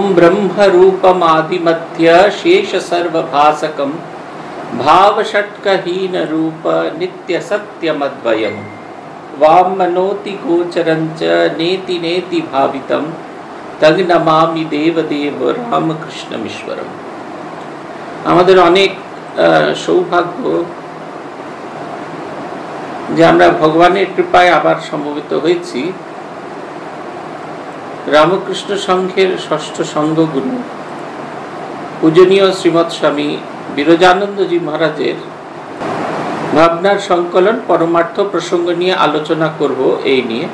ब्रह्मरूपमादिमध्य शेषसर्वभासकं भावषट्कहीनरूप नित्यसत्यमद्वयं वाङ्मनोति गोचरञ्च नेति नेति भावितं तग्नमामि देवदेव रामकृष्णमीश्वरम्। আমাদের অনেক সৌভাগ্য যে আমরা ভগবানের কৃপায় আবার সমবেত হয়েছি রামকৃষ্ণ সংঘের ষষ্ঠ সংঘগুরু পূজনীয় শ্রীমৎ স্বামী বিরজানন্দজি মহারাজের ভাবনার সংকলন পরমার্থ প্রসঙ্গ নিয়ে আলোচনা করব। এই নিয়ে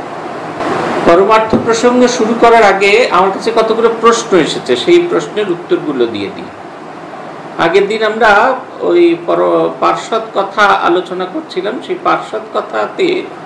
পরমার্থ প্রসঙ্গ শুরু করার আগে আমার কাছে কতগুলো প্রশ্ন এসেছে, সেই প্রশ্নের উত্তরগুলো দিয়ে দিই। আগের দিন আমরা ওই পার্শ্বদ কথা আলোচনা করছিলাম, সেই পার্শ্বদ কথাতে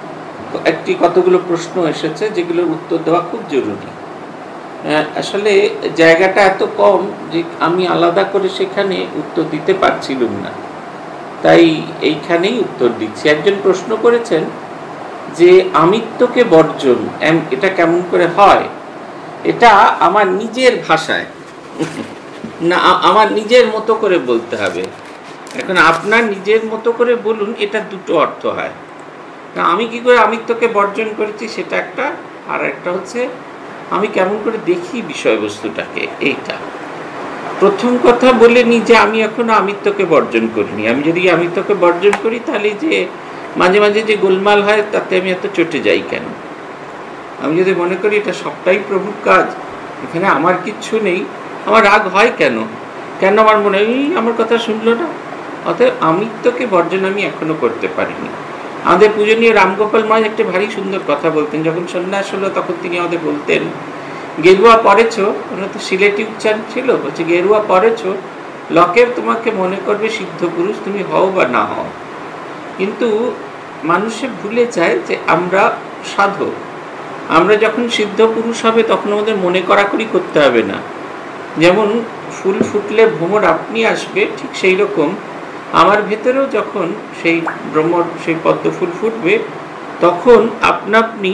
কতগুলো প্রশ্ন এসেছে যেগুলোর উত্তর দেওয়া খুব জরুরি। আসলে জায়গাটা এত কম যে আমি আলাদা করে সেখানে উত্তর দিতে পারছিলাম না, তাই এইখানেই উত্তর দিচ্ছি। একজন প্রশ্ন করেছেন যে আমিত্বকে বর্জন এটা কেমন করে হয়। এটা আমার নিজের ভাষায় না, আমার নিজের মতো করে বলতে হবে। এখন আপনার নিজের মতো করে বলুন, এটা দুটো অর্থ হয়। আমি কি করে আমিত্বকে বর্জন করেছি সেটা একটা, আর একটা হচ্ছে আমি কেমন করে দেখি বিষয়বস্তুটাকে। এইটা প্রথম কথা বলে নি যে আমি এখনো আমিত্বকে বর্জন করিনি। আমি যদি আমিত্বকে বর্জন করি তাহলে যে মাঝে মাঝে যে গোলমাল হয় তাতে আমি এত চটে যাই কেন? আমি যদি মনে করি এটা সবটাই প্রভুর কাজ, এখানে আমার কিচ্ছু নেই, আমার রাগ হয় কেন? কেন আমার মনে হয় আমার কথা শুনলো না? অতএব আমিত্বকে বর্জন আমি এখনো করতে পারিনি। আমাদের পূজনীয় রামগোপাল মহারাজ একটা ভারী সুন্দর কথা বলতেন। যখন সন্ন্যাস হলো তখন তিনি আমাদের বলতেন, গেরুয়া পরেছ, ওনার তো সিলেটি উচ্চারণ ছিল, বলছে গেরুয়া পরেছ, লোকের তোমাকে মনে করবে সিদ্ধ পুরুষ, তুমি হও বা না হও। কিন্তু মানুষে ভুলে যায় যে আমরা সাধক। আমরা যখন সিদ্ধ পুরুষ হবে তখন আমাদের মনে করাকরি করতে হবে না। যেমন ফুল ফুটলে ভ্রমর আপনি আসবে, ঠিক সেই রকম আমার ভেতরেও যখন সেই ভ্রমর, সেই পদ্ম ফুল ফুটবে, তখন আপনা আপনি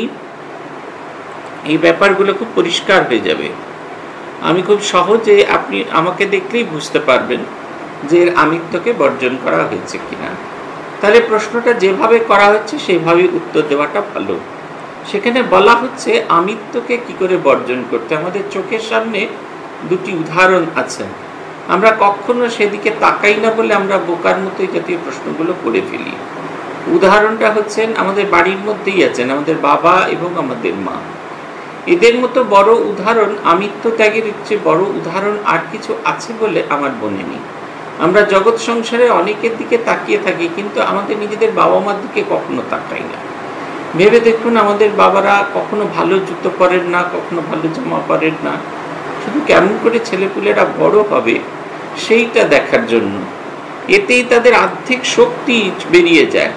এই ব্যাপারগুলো খুব পরিষ্কার হয়ে যাবে। আমি খুব সহজে আপনি আমাকে দেখলেই বুঝতে পারবেন যে আমিত্বকে বর্জন করা হয়েছে কিনা। তাহলে প্রশ্নটা যেভাবে করা হচ্ছে সেভাবে উত্তর দেওয়াটা ভালো। সেখানে বলা হচ্ছে আমিত্বকে কি করে বর্জন করতে। আমাদের চোখের সামনে দুটি উদাহরণ আছে, আমরা কখনো সেদিকে তাকাই না বলে আমরা বোকার মতো এই জাতীয় প্রশ্নগুলো করে ফেলি। উদাহরণটা হচ্ছেন আমাদের বাড়ির মধ্যেই আছেন আমাদের বাবা এবং আমাদের মা। এদের মতো বড় উদাহরণ, আমিত্ব ত্যাগের চেয়ে বড় উদাহরণ আর কিছু আছে বলে আমার মনে নেই। আমরা জগৎ সংসারে অনেকের দিকে তাকিয়ে থাকি, কিন্তু আমাদের নিজেদের বাবা মার দিকে কখনো তাকাই না। ভেবে দেখুন, আমাদের বাবারা কখনো ভালো জুতো পরেন না, কখনো ভালো জামা পরেন না, শুধু কেমন করে ছেলেপুলেরা বড় হবে সেইটা দেখার জন্য। এতেই তাদের আর্থিক শক্তি বেরিয়ে যায়।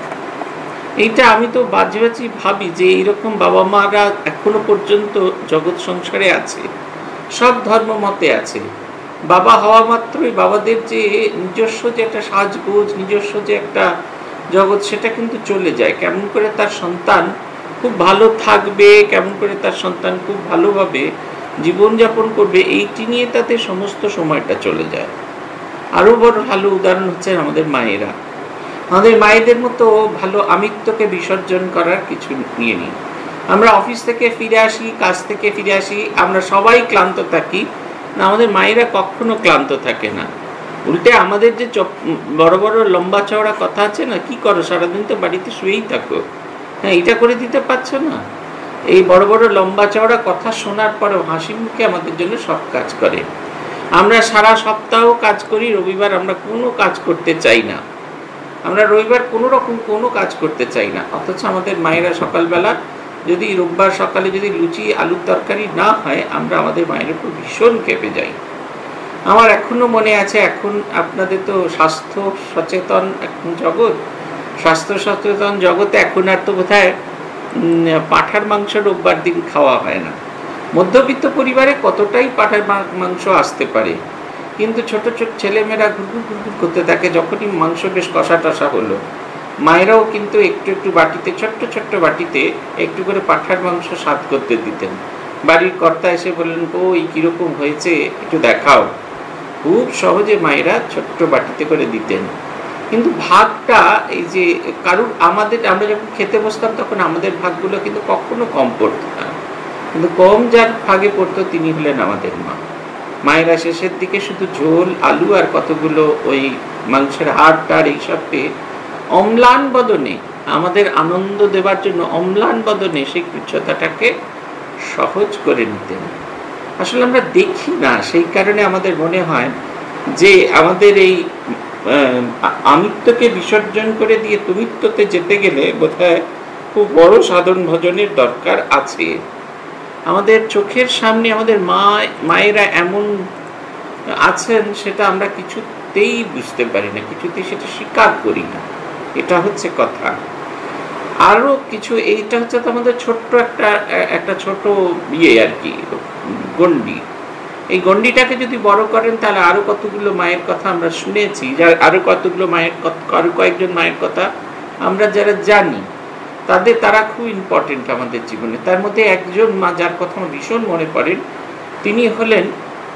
এইটা আমি তো বাজে বাজি ভাবি যে এইরকম বাবা মারা এখনো পর্যন্ত জগৎ সংসারে আছে, সব ধর্ম মতে আছে। বাবা হওয়া মাত্রই বাবাদের যে নিজস্ব যে একটা সাজগোজ, নিজস্ব যে একটা জগৎ, সেটা কিন্তু চলে যায়। কেমন করে তার সন্তান খুব ভালো থাকবে, কেমন করে তার সন্তান খুব ভালোভাবে জীবনযাপন করবে, এইটি নিয়ে তাদের সমস্ত সময়টা চলে যায়। আরও বড় ভালো উদাহরণ হচ্ছে আমাদের মায়েরা। আমাদের মায়েদের মতো ভালো আমিত্বকে বিসর্জন করার কিছু নিয়ে নিই। আমরা অফিস থেকে ফিরে আসি, কাজ থেকে ফিরে আসি, আমরা সবাই ক্লান্ত থাকি না, আমাদের মায়েরা কখনো ক্লান্ত থাকে না। উল্টে আমাদের যে বড় বড় লম্বা চওড়া কথা আছে না, কি করো সারাদিন তো বাড়িতে শুয়েই থাকো, হ্যাঁ এটা করে দিতে পারছো না, এই বড় বড় লম্বা চওড়া কথা শোনার পরেও হাসি মুখে আমাদের জন্য সব কাজ করে। আমরা সারা সপ্তাহ কাজ করি, রবিবার আমরা কোনো কাজ করতে চাই না, আমরা রবিবার কোনো রকম কোনো কাজ করতে চাই না। অথচ আমাদের মায়েরা সকালবেলা যদি রোববার সকালে যদি লুচি আলুর তরকারি না হয়, আমরা আমাদের মায়ের উপর ভীষণ কেঁপে যাই। আমার এখনো মনে আছে, এখন আপনাদের তো স্বাস্থ্য সচেতন এখন জগৎ, স্বাস্থ্য সচেতন জগতে এখন আর তো বোধহয় পাঁঠার মাংস রোববার দিন খাওয়া হয় না। মধ্যবিত্ত পরিবারে কতটাই পাঁঠার মাংস আসতে পারে, কিন্তু ছোট ছোট ছেলেমেয়েরা ঘুরঘুর ঘুরঘুর করতে থাকে। যখনই মাংস বেশ কষা টষা হলো, মায়েরাও কিন্তু একটু একটু বাটিতে, ছোট্ট ছোট্ট বাটিতে একটু করে পাঁঠার মাংস স্বাদ করতে দিতেন। বাড়ির কর্তা এসে বললেন, কই কিরকম হয়েছে একটু দেখাও। খুব সহজে মায়েরা ছোট্ট বাটিতে করে দিতেন। কিন্তু ভাগটা এই যে কারুর আমরা যখন খেতে বসতাম তখন আমাদের ভাগগুলো কিন্তু কখনো কম পড়তো না, কিন্তু কম যার ভাগে পড়তো তিনি হলেন আমাদের মা। মায়েরা শেষের দিকে শুধু ঝোল, আলু আর কতগুলো ওই মাংসের হাড় টাড় এইসব পেয়ে অম্লান বদনে আমাদের আনন্দ দেবার জন্য অম্লান বদনে সেই কৃচ্ছতাটাকে সহজ করে নিতেন। আসলে আমরা দেখি না, সেই কারণে আমাদের মনে হয় যে আমাদের এই আমিত্বকে বিসর্জন করে দিয়ে তুমিত্বতে যেতে গেলে বোধহয় খুব বড় সাধন ভজনের দরকার আছে। আমাদের চোখের সামনে আমাদের মায়েরা এমন আছেন সেটা আমরা কিছুতেই বুঝতে পারি না, কিছুতেই সেটা স্বীকার করি না, এটা হচ্ছে কথা। আরো কিছু, এইটা হচ্ছে তো আমাদের ছোট্ট একটা ছোট আর কি গণ্ডি। এই গণ্ডিটাকে যদি বড় করেন তাহলে আরো কতগুলো মায়ের কথা আমরা শুনেছি, আরো কতগুলো মায়ের কথা, আরো কয়েকজন মায়ের কথা আমরা যারা জানি তারা খুব ইম্পর্টেন্ট আমাদের জীবনে। তার মধ্যে একজন মা যার কথা আমার ভীষণ মনে পড়েন, তিনি হলেন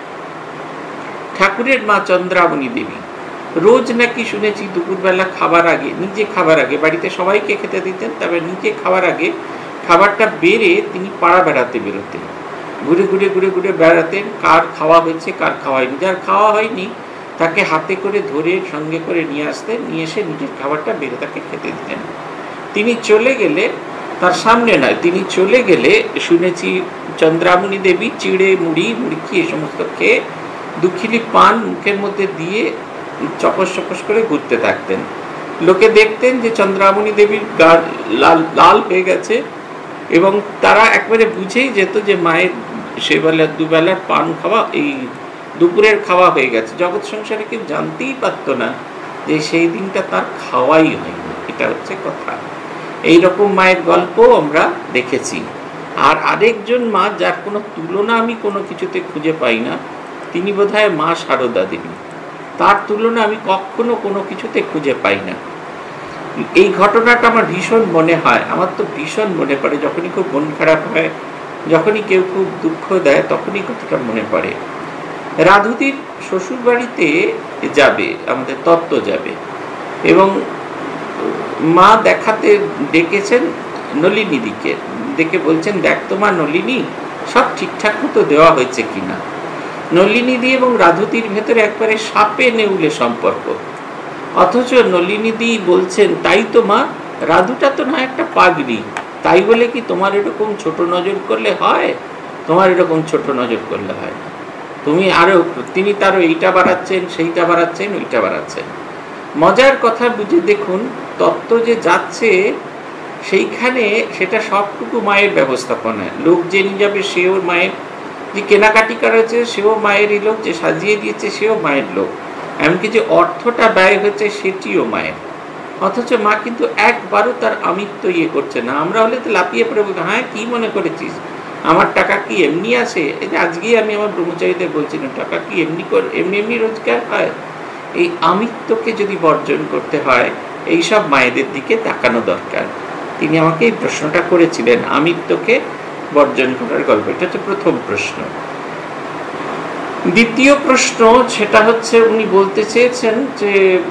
ঠাকুরের মা চন্দ্রামণি দেবী। রোজ নাকি শুনেছি দুপুরবেলা খাবার আগে, নিজে খাবার আগে, বাড়িতে সবাইকে খেতে দিতেন, তবে নিজে খাবার আগে খাবারটা বেড়ে তিনি পাড়া বেড়াতে বেরোতেন, ঘুরে ঘুরে ঘুরে ঘুরে বেড়াতেন, কার খাওয়া হয়েছে কার খাওয়া হয়নি। যার খাওয়া হয়নি তাকে হাতে করে ধরে সঙ্গে করে নিয়ে আসতেন, নিয়ে এসে নিজের খাবারটা বেড়ে তাকে খেতে দিতেন। তিনি চলে গেলে, তার সামনে নয়, তিনি চলে গেলে শুনেছি চন্দ্রামণি দেবী চিড়ে মুড়ি মুড়কি এ সমস্ত খেয়ে দুখিলি পান মুখের মধ্যে দিয়ে চপস চপস করে ঘুরতে থাকতেন। লোকে দেখতেন যে চন্দ্রামণি দেবীর গা লাল লাল হয়ে গেছে এবং তারা একবারে বুঝেই যেত যে মায়ের সেবেলা দুবেলার পান খাওয়া, এই দুপুরের খাওয়া হয়ে গেছে। জগৎ সংসারে কেউ জানতেই পারতো না যে সেই দিনটা তার খাওয়াই হয়নি, এটা হচ্ছে কথা। এইরকম মায়ের গল্প আমরা দেখেছি। আর আরেকজন মা যার কোনো তুলনা আমি কোনো কিছুতে খুঁজে পাই না, তিনি বোধহয় মা সারদা দেবী। তার তুলনা আমি কখনো কোনো কিছুতে খুঁজে পাই না। এই ঘটনাটা আমার ভীষণ মনে হয়, আমার তো ভীষণ মনে পড়ে, যখনই খুব মন খারাপ হয়, যখনই কেউ খুব দুঃখ দেয়, তখনই কথাটা মনে পড়ে। রাধুদির শ্বশুর বাড়িতে যাবে, আমাদের তত্ত্ব যাবে, এবং মা দেখাতে ডেকেছেন নলিনী দিকে, দেখে বলছেন, দেখ তোমার নলিনী সব ঠিকঠাক মতো দেওয়া হয়েছে কিনা। নলিনী দি এবং রাধুতির ভেতরে একবারে সাপে নেউলে সম্পর্ক, অথচ নলিনী দি বলছেন, তাই তো মা, রাধুটা তো না একটা পাগড়ি, তাই বলে কি তোমার এরকম ছোট নজর করলে হয়? তোমার এরকম ছোট নজর করলে হয় না, তুমি আরো, তিনি তারও এইটা বাড়াচ্ছেন, সেইটা বাড়াচ্ছেন, ওইটা বাড়াচ্ছেন। মজার কথা বুঝে দেখুন, তত্ত্ব যে যাচ্ছে সেইখানে সেটা সবটুকু মায়ের ব্যবস্থাপনায়। লোক যে নিয়ে যাবে সেও মায়ের, যে কেনাকাটি করা হয়েছে সেও মায়েরই লোক, যে সাজিয়ে দিয়েছে সেও মায়ের লোক, এমনকি যে অর্থটা ব্যয় হয়েছে সেটিও মায়ের। অথচ মা কিন্তু একবারও তার আমিত্ব করছে না। আমরা হলে তো লাপিয়ে পড়ে বলতাম, হ্যাঁ কি মনে করেছিস, আমার টাকা কি এমনি আসে? এই যে আজকেই আমি আমার ব্রহ্মচারীদের বলছিলাম, টাকা কি এমনি এমনি রোজগার হয়? এই আমিত্বকে যদি বর্জন করতে হয়, এইসব মায়েদের দিকে তাকানো দরকার। তিনি আমাকে এই প্রশ্নটা করেছিলেন, আমিত্বকে বর্জন করার গল্প। এটা হচ্ছে প্রথম প্রশ্ন। দ্বিতীয় প্রশ্ন, সেটা হচ্ছে উনি বলতে চেয়েছেন যে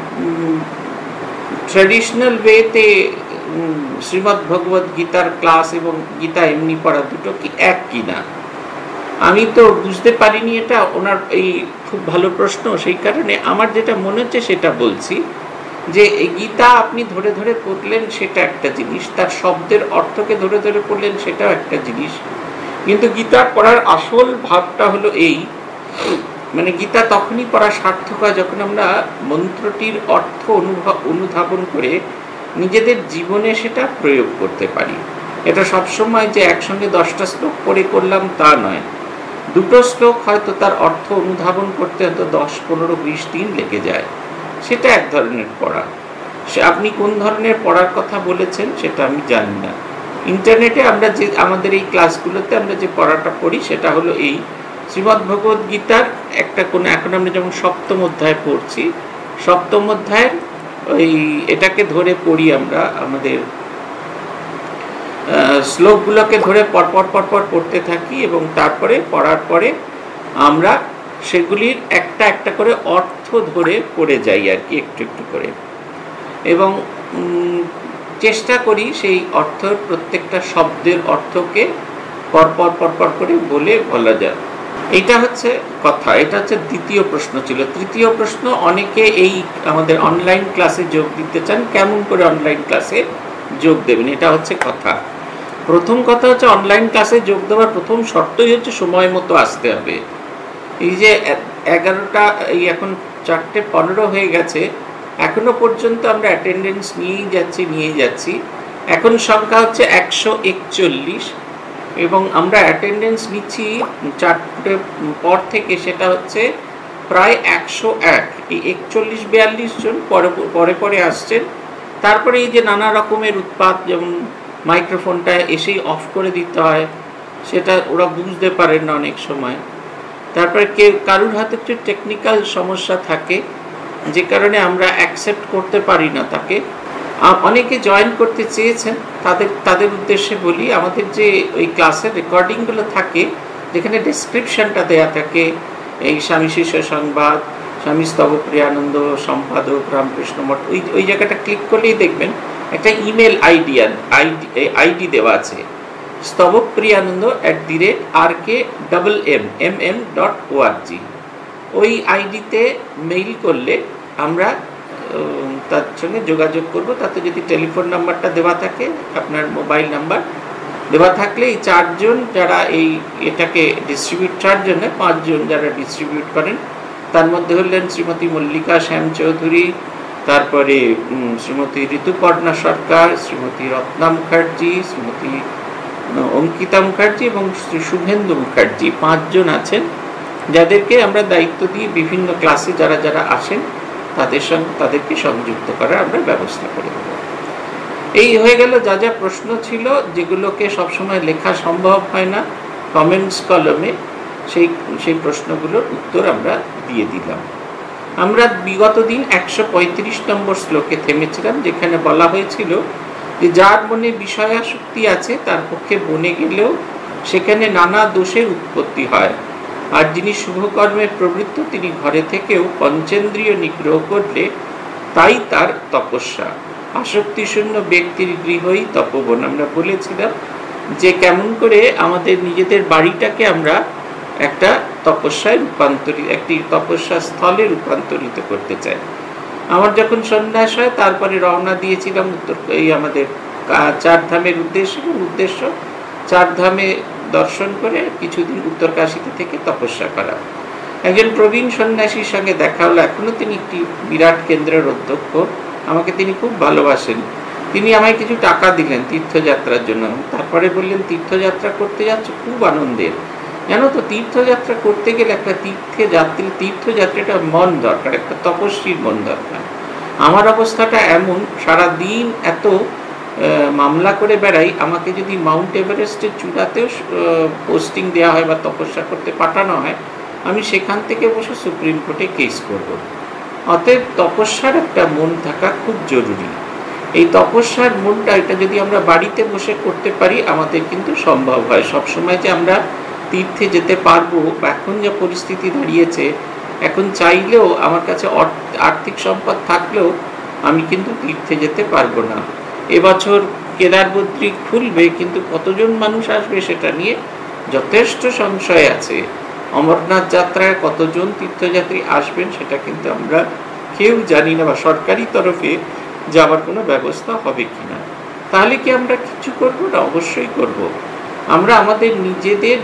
ট্র্যাডিশনাল ওয়েতে শ্রীমদ্ ভগবদ গীতার ক্লাস এবং গীতা এমনি পড়া দুটো কি এক কিনা। আমি তো বুঝতে পারিনি এটা, ওনার এই খুব ভালো প্রশ্ন, সেই কারণে আমার যেটা মনে হচ্ছে সেটা বলছি, যে এই গীতা আপনি ধরে ধরে পড়লেন সেটা একটা জিনিস, তার শব্দের অর্থকে ধরে ধরে পড়লেন সেটাও একটা জিনিস, কিন্তু গীতা পড়ার আসল ভাবটা হলো এই, মানে গীতা তখনই পড়া সার্থক হয় যখন আমরা মন্ত্রটির অর্থ অনুধাবন করে নিজেদের জীবনে সেটা প্রয়োগ করতে পারি। এটা সবসময় যে একসঙ্গে 10টা শ্লোক পড়ে করলাম তা নয়, দুটো শ্লোক হয়তো তার অর্থ অনুধাবন করতে হয়তো 10, 15, 20 দিন লেগে যায়, সেটা এক ধরনের পড়া। সে আপনি কোন ধরনের পড়ার কথা বলেছেন সেটা আমি জানি না। ইন্টারনেটে আমরা যে আমাদের এই ক্লাসগুলোতে আমরা যে পড়াটা পড়ি সেটা হলো এই শ্রীমদ্ ভগবদ গীতার একটা কোনো, এখন আমরা যেমন 7ম অধ্যায় পড়ছি, 7ম অধ্যায়ের ওই এটাকে ধরে পড়ি আমরা, আমাদের শ্লোকগুলোকে ধরে পরপর পরপর পড়তে থাকি এবং তারপরে পড়ার পরে আমরা সেগুলির একটা একটা করে অর্থ ধরে পড়ে যাই আর কি, একটু একটু করে, এবং চেষ্টা করি সেই অর্থের প্রত্যেকটা শব্দের অর্থকে পরপর পরপর করে বলা যায়। এটা হচ্ছে কথা। এটা হচ্ছে দ্বিতীয় প্রশ্ন ছিল। তৃতীয় প্রশ্ন, অনেকে এই আমাদের অনলাইন ক্লাসে যোগ দিতে চান, কেমন করে অনলাইন ক্লাসে যোগ দেবেন, এটা হচ্ছে কথা। প্রথম কথা হচ্ছে অনলাইন ক্লাসে যোগ দেওয়ার প্রথম শর্তই হচ্ছে সময় মতো আসতে হবে। এই যে 11টা, এই এখন 4:15 হয়ে গেছে, এখনো পর্যন্ত আমরা অ্যাটেন্ডেন্স নিয়েই যাচ্ছি। এখন সংখ্যা হচ্ছে 141 এবং আমরা অ্যাটেন্ডেন্স নিচ্ছি 4টে পর থেকে, সেটা হচ্ছে প্রায় 101। এই 41-42 জন পরে পরে আসছেন। তারপরে এই যে নানা রকমের উৎপাত, যেমন মাইক্রোফোনটা এসেই অফ করে দিতে হয়, সেটা ওরা বুঝতে পারেন না অনেক সময়। তারপরে কারুর হাতে একটু টেকনিক্যাল সমস্যা থাকে, যে কারণে আমরা অ্যাকসেপ্ট করতে পারি না তাকে। অনেকে জয়েন করতে চেয়েছেন, তাদের উদ্দেশ্যে বলি, আমাদের যে ওই ক্লাসের রেকর্ডিংগুলো থাকে, যেখানে ডেসক্রিপশনটা দেয়া থাকে, এই স্বামী শিষ্য সংবাদ, স্বামী স্তবপ্রিয়ানন্দ সম্পাদক রামকৃষ্ণ মঠ, ওই জায়গাটা ক্লিক করলেই দেখবেন একটা ইমেল আইডি দেওয়া আছে, stavokpriyanando@rkmm.org। ওই আইডিতে মেইল করলে আমরা তার সঙ্গে যোগাযোগ করব। তাতে যদি টেলিফোন নাম্বারটা দেওয়া থাকে, আপনার মোবাইল নাম্বার দেওয়া থাকলে, এই 4 জন যারা এটাকে ডিস্ট্রিবিউট, 4 জন নয় 5 জন যারা ডিস্ট্রিবিউট করেন, তার মধ্যে হলেন শ্রীমতী মল্লিকা শ্যাম চৌধুরী, তারপরে শ্রীমতী ঋতুপর্ণা সরকার, শ্রীমতী রত্না মুখার্জি, শ্রীমতী অঙ্কিতা মুখার্জি এবং শ্রী শুভেন্দু মুখার্জি, 5 জন আছেন, যাদেরকে আমরা দায়িত্ব দিয়ে বিভিন্ন ক্লাসে যারা যারা আসেন তাদেরকে সংযুক্ত করার আমরা ব্যবস্থা করে দেব। এই হয়ে গেল যা যা প্রশ্ন ছিল, যেগুলোকে সবসময় লেখা সম্ভব হয় না কমেন্টস কলমে, সেই প্রশ্নগুলোর উত্তর আমরা দিয়ে দিলাম। আমরা বিগত দিন 135 নম্বর শ্লোকে থেমেছিলাম, যেখানে বলা হয়েছিল যে যার মনে বিষয়াসক্তি আছে তার পক্ষে বনে গেলেও সেখানে নানা দোষের উৎপত্তি হয়, আর যিনি শুভকর্মে প্রবৃত্ত তিনি ঘরে থেকেও পঞ্চেন্দ্রিয় নিগ্রহ করলে তাই তার তপস্যা। আসক্তিশূন্য ব্যক্তির গৃহই তপবন। আমরা বলেছিলাম যে কেমন করে আমাদের নিজেদের বাড়িটাকে আমরা একটা তপস্যায় একটি তপস্যা স্থলে রূপান্তরিত করতে চাই। আমার যখন সন্ন্যাস হয়, তারপরে রওনা দিয়েছিলাম এই আমাদের 4 ধামের উদ্দেশ্য 4 ধামে দর্শন করে কিছুদিন উত্তরকাশীতে থেকে তপস্যা করা। একজন প্রবীণ সন্ন্যাসীর সঙ্গে দেখা হলো, এখনো তিনি একটি বিরাট কেন্দ্রের অধ্যক্ষ, আমাকে তিনি খুব ভালোবাসেন। তিনি আমায় কিছু টাকা দিলেন তীর্থযাত্রার জন্য। তারপরে বললেন, তীর্থযাত্রা করতে যাচ্ছ, খুব আনন্দের। জানো তো, তীর্থযাত্রা করতে গেলে একটা তীর্থযাত্রাটা মন দরকার, একটা তপস্বীর মন দরকার। আমার অবস্থাটা এমন, সারাদিন এত মামলা করে বেড়াই, আমাকে যদি মাউন্ট এভারেস্টের চূড়াতেও পোস্টিং দেওয়া হয় বা তপস্যা করতে পাঠানো হয়, আমি সেখান থেকে বসে সুপ্রিম কোর্টে কেস করব। অতএব তপস্যার একটা মন থাকা খুব জরুরি। এই তপস্যার মনটা, এটা যদি আমরা বাড়িতে বসে করতে পারি, আমাদের কিন্তু সম্ভব হয়। সবসময় যে আমরা তীর্থে যেতে পারবো, এখন যা পরিস্থিতি দাঁড়িয়েছে, এখন চাইলেও আমার কাছে আর্থিক সম্পদ থাকলেও আমি কিন্তু তীর্থে যেতে পারবো না। এবছর কেদারবদ্রী খুলবে, কিন্তু কতজন মানুষ আসবে সেটা নিয়ে যথেষ্ট সংশয় আছে। অমরনাথ যাত্রায় কতজন তীর্থযাত্রী আসবেন সেটা কিন্তু আমরা কেউ জানি না, বা সরকারি তরফে যাওয়ার কোনো ব্যবস্থা হবে কিনা। তাহলে কি আমরা কিছু করব না? অবশ্যই করব। আমরা আমাদের নিজেদের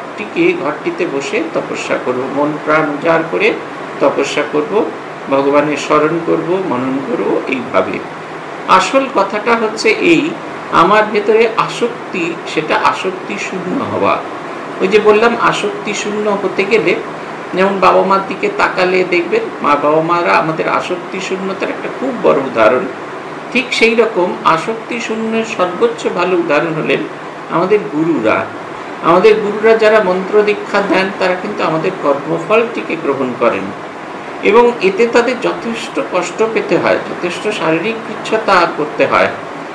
ঘরটিতে বসে তপস্যা করব, মন প্রাণ উজাড় করে তপস্যা করব, ভগবানের স্মরণ করব, মনন করব। এইভাবে আসল কথাটা হচ্ছে এই, আমার ভেতরে আসক্তি, সেটা আসক্তি শূন্য হওয়া। ওই যে বললাম, আসক্তি শূন্য হতে গেলে, যেমন বাবা মার দিকে তাকালে দেখবেন, বাবা মারা আমাদের আসক্তি শূন্যতার একটা খুব বড় উদাহরণ। ঠিক সেই রকম আসক্তি শূন্যের সর্বোচ্চ ভালো উদাহরণ হলেন আমাদের গুরুরা। আমাদের গুরুরা যারা মন্ত্র দীক্ষা দেন, তারা কিন্তু আমাদের কর্মফলটিকে গ্রহণ করেন, এবং এতে তাদের যথেষ্ট কষ্ট পেতে হয়, যথেষ্ট শারীরিক কৃচ্ছতা করতে হয়।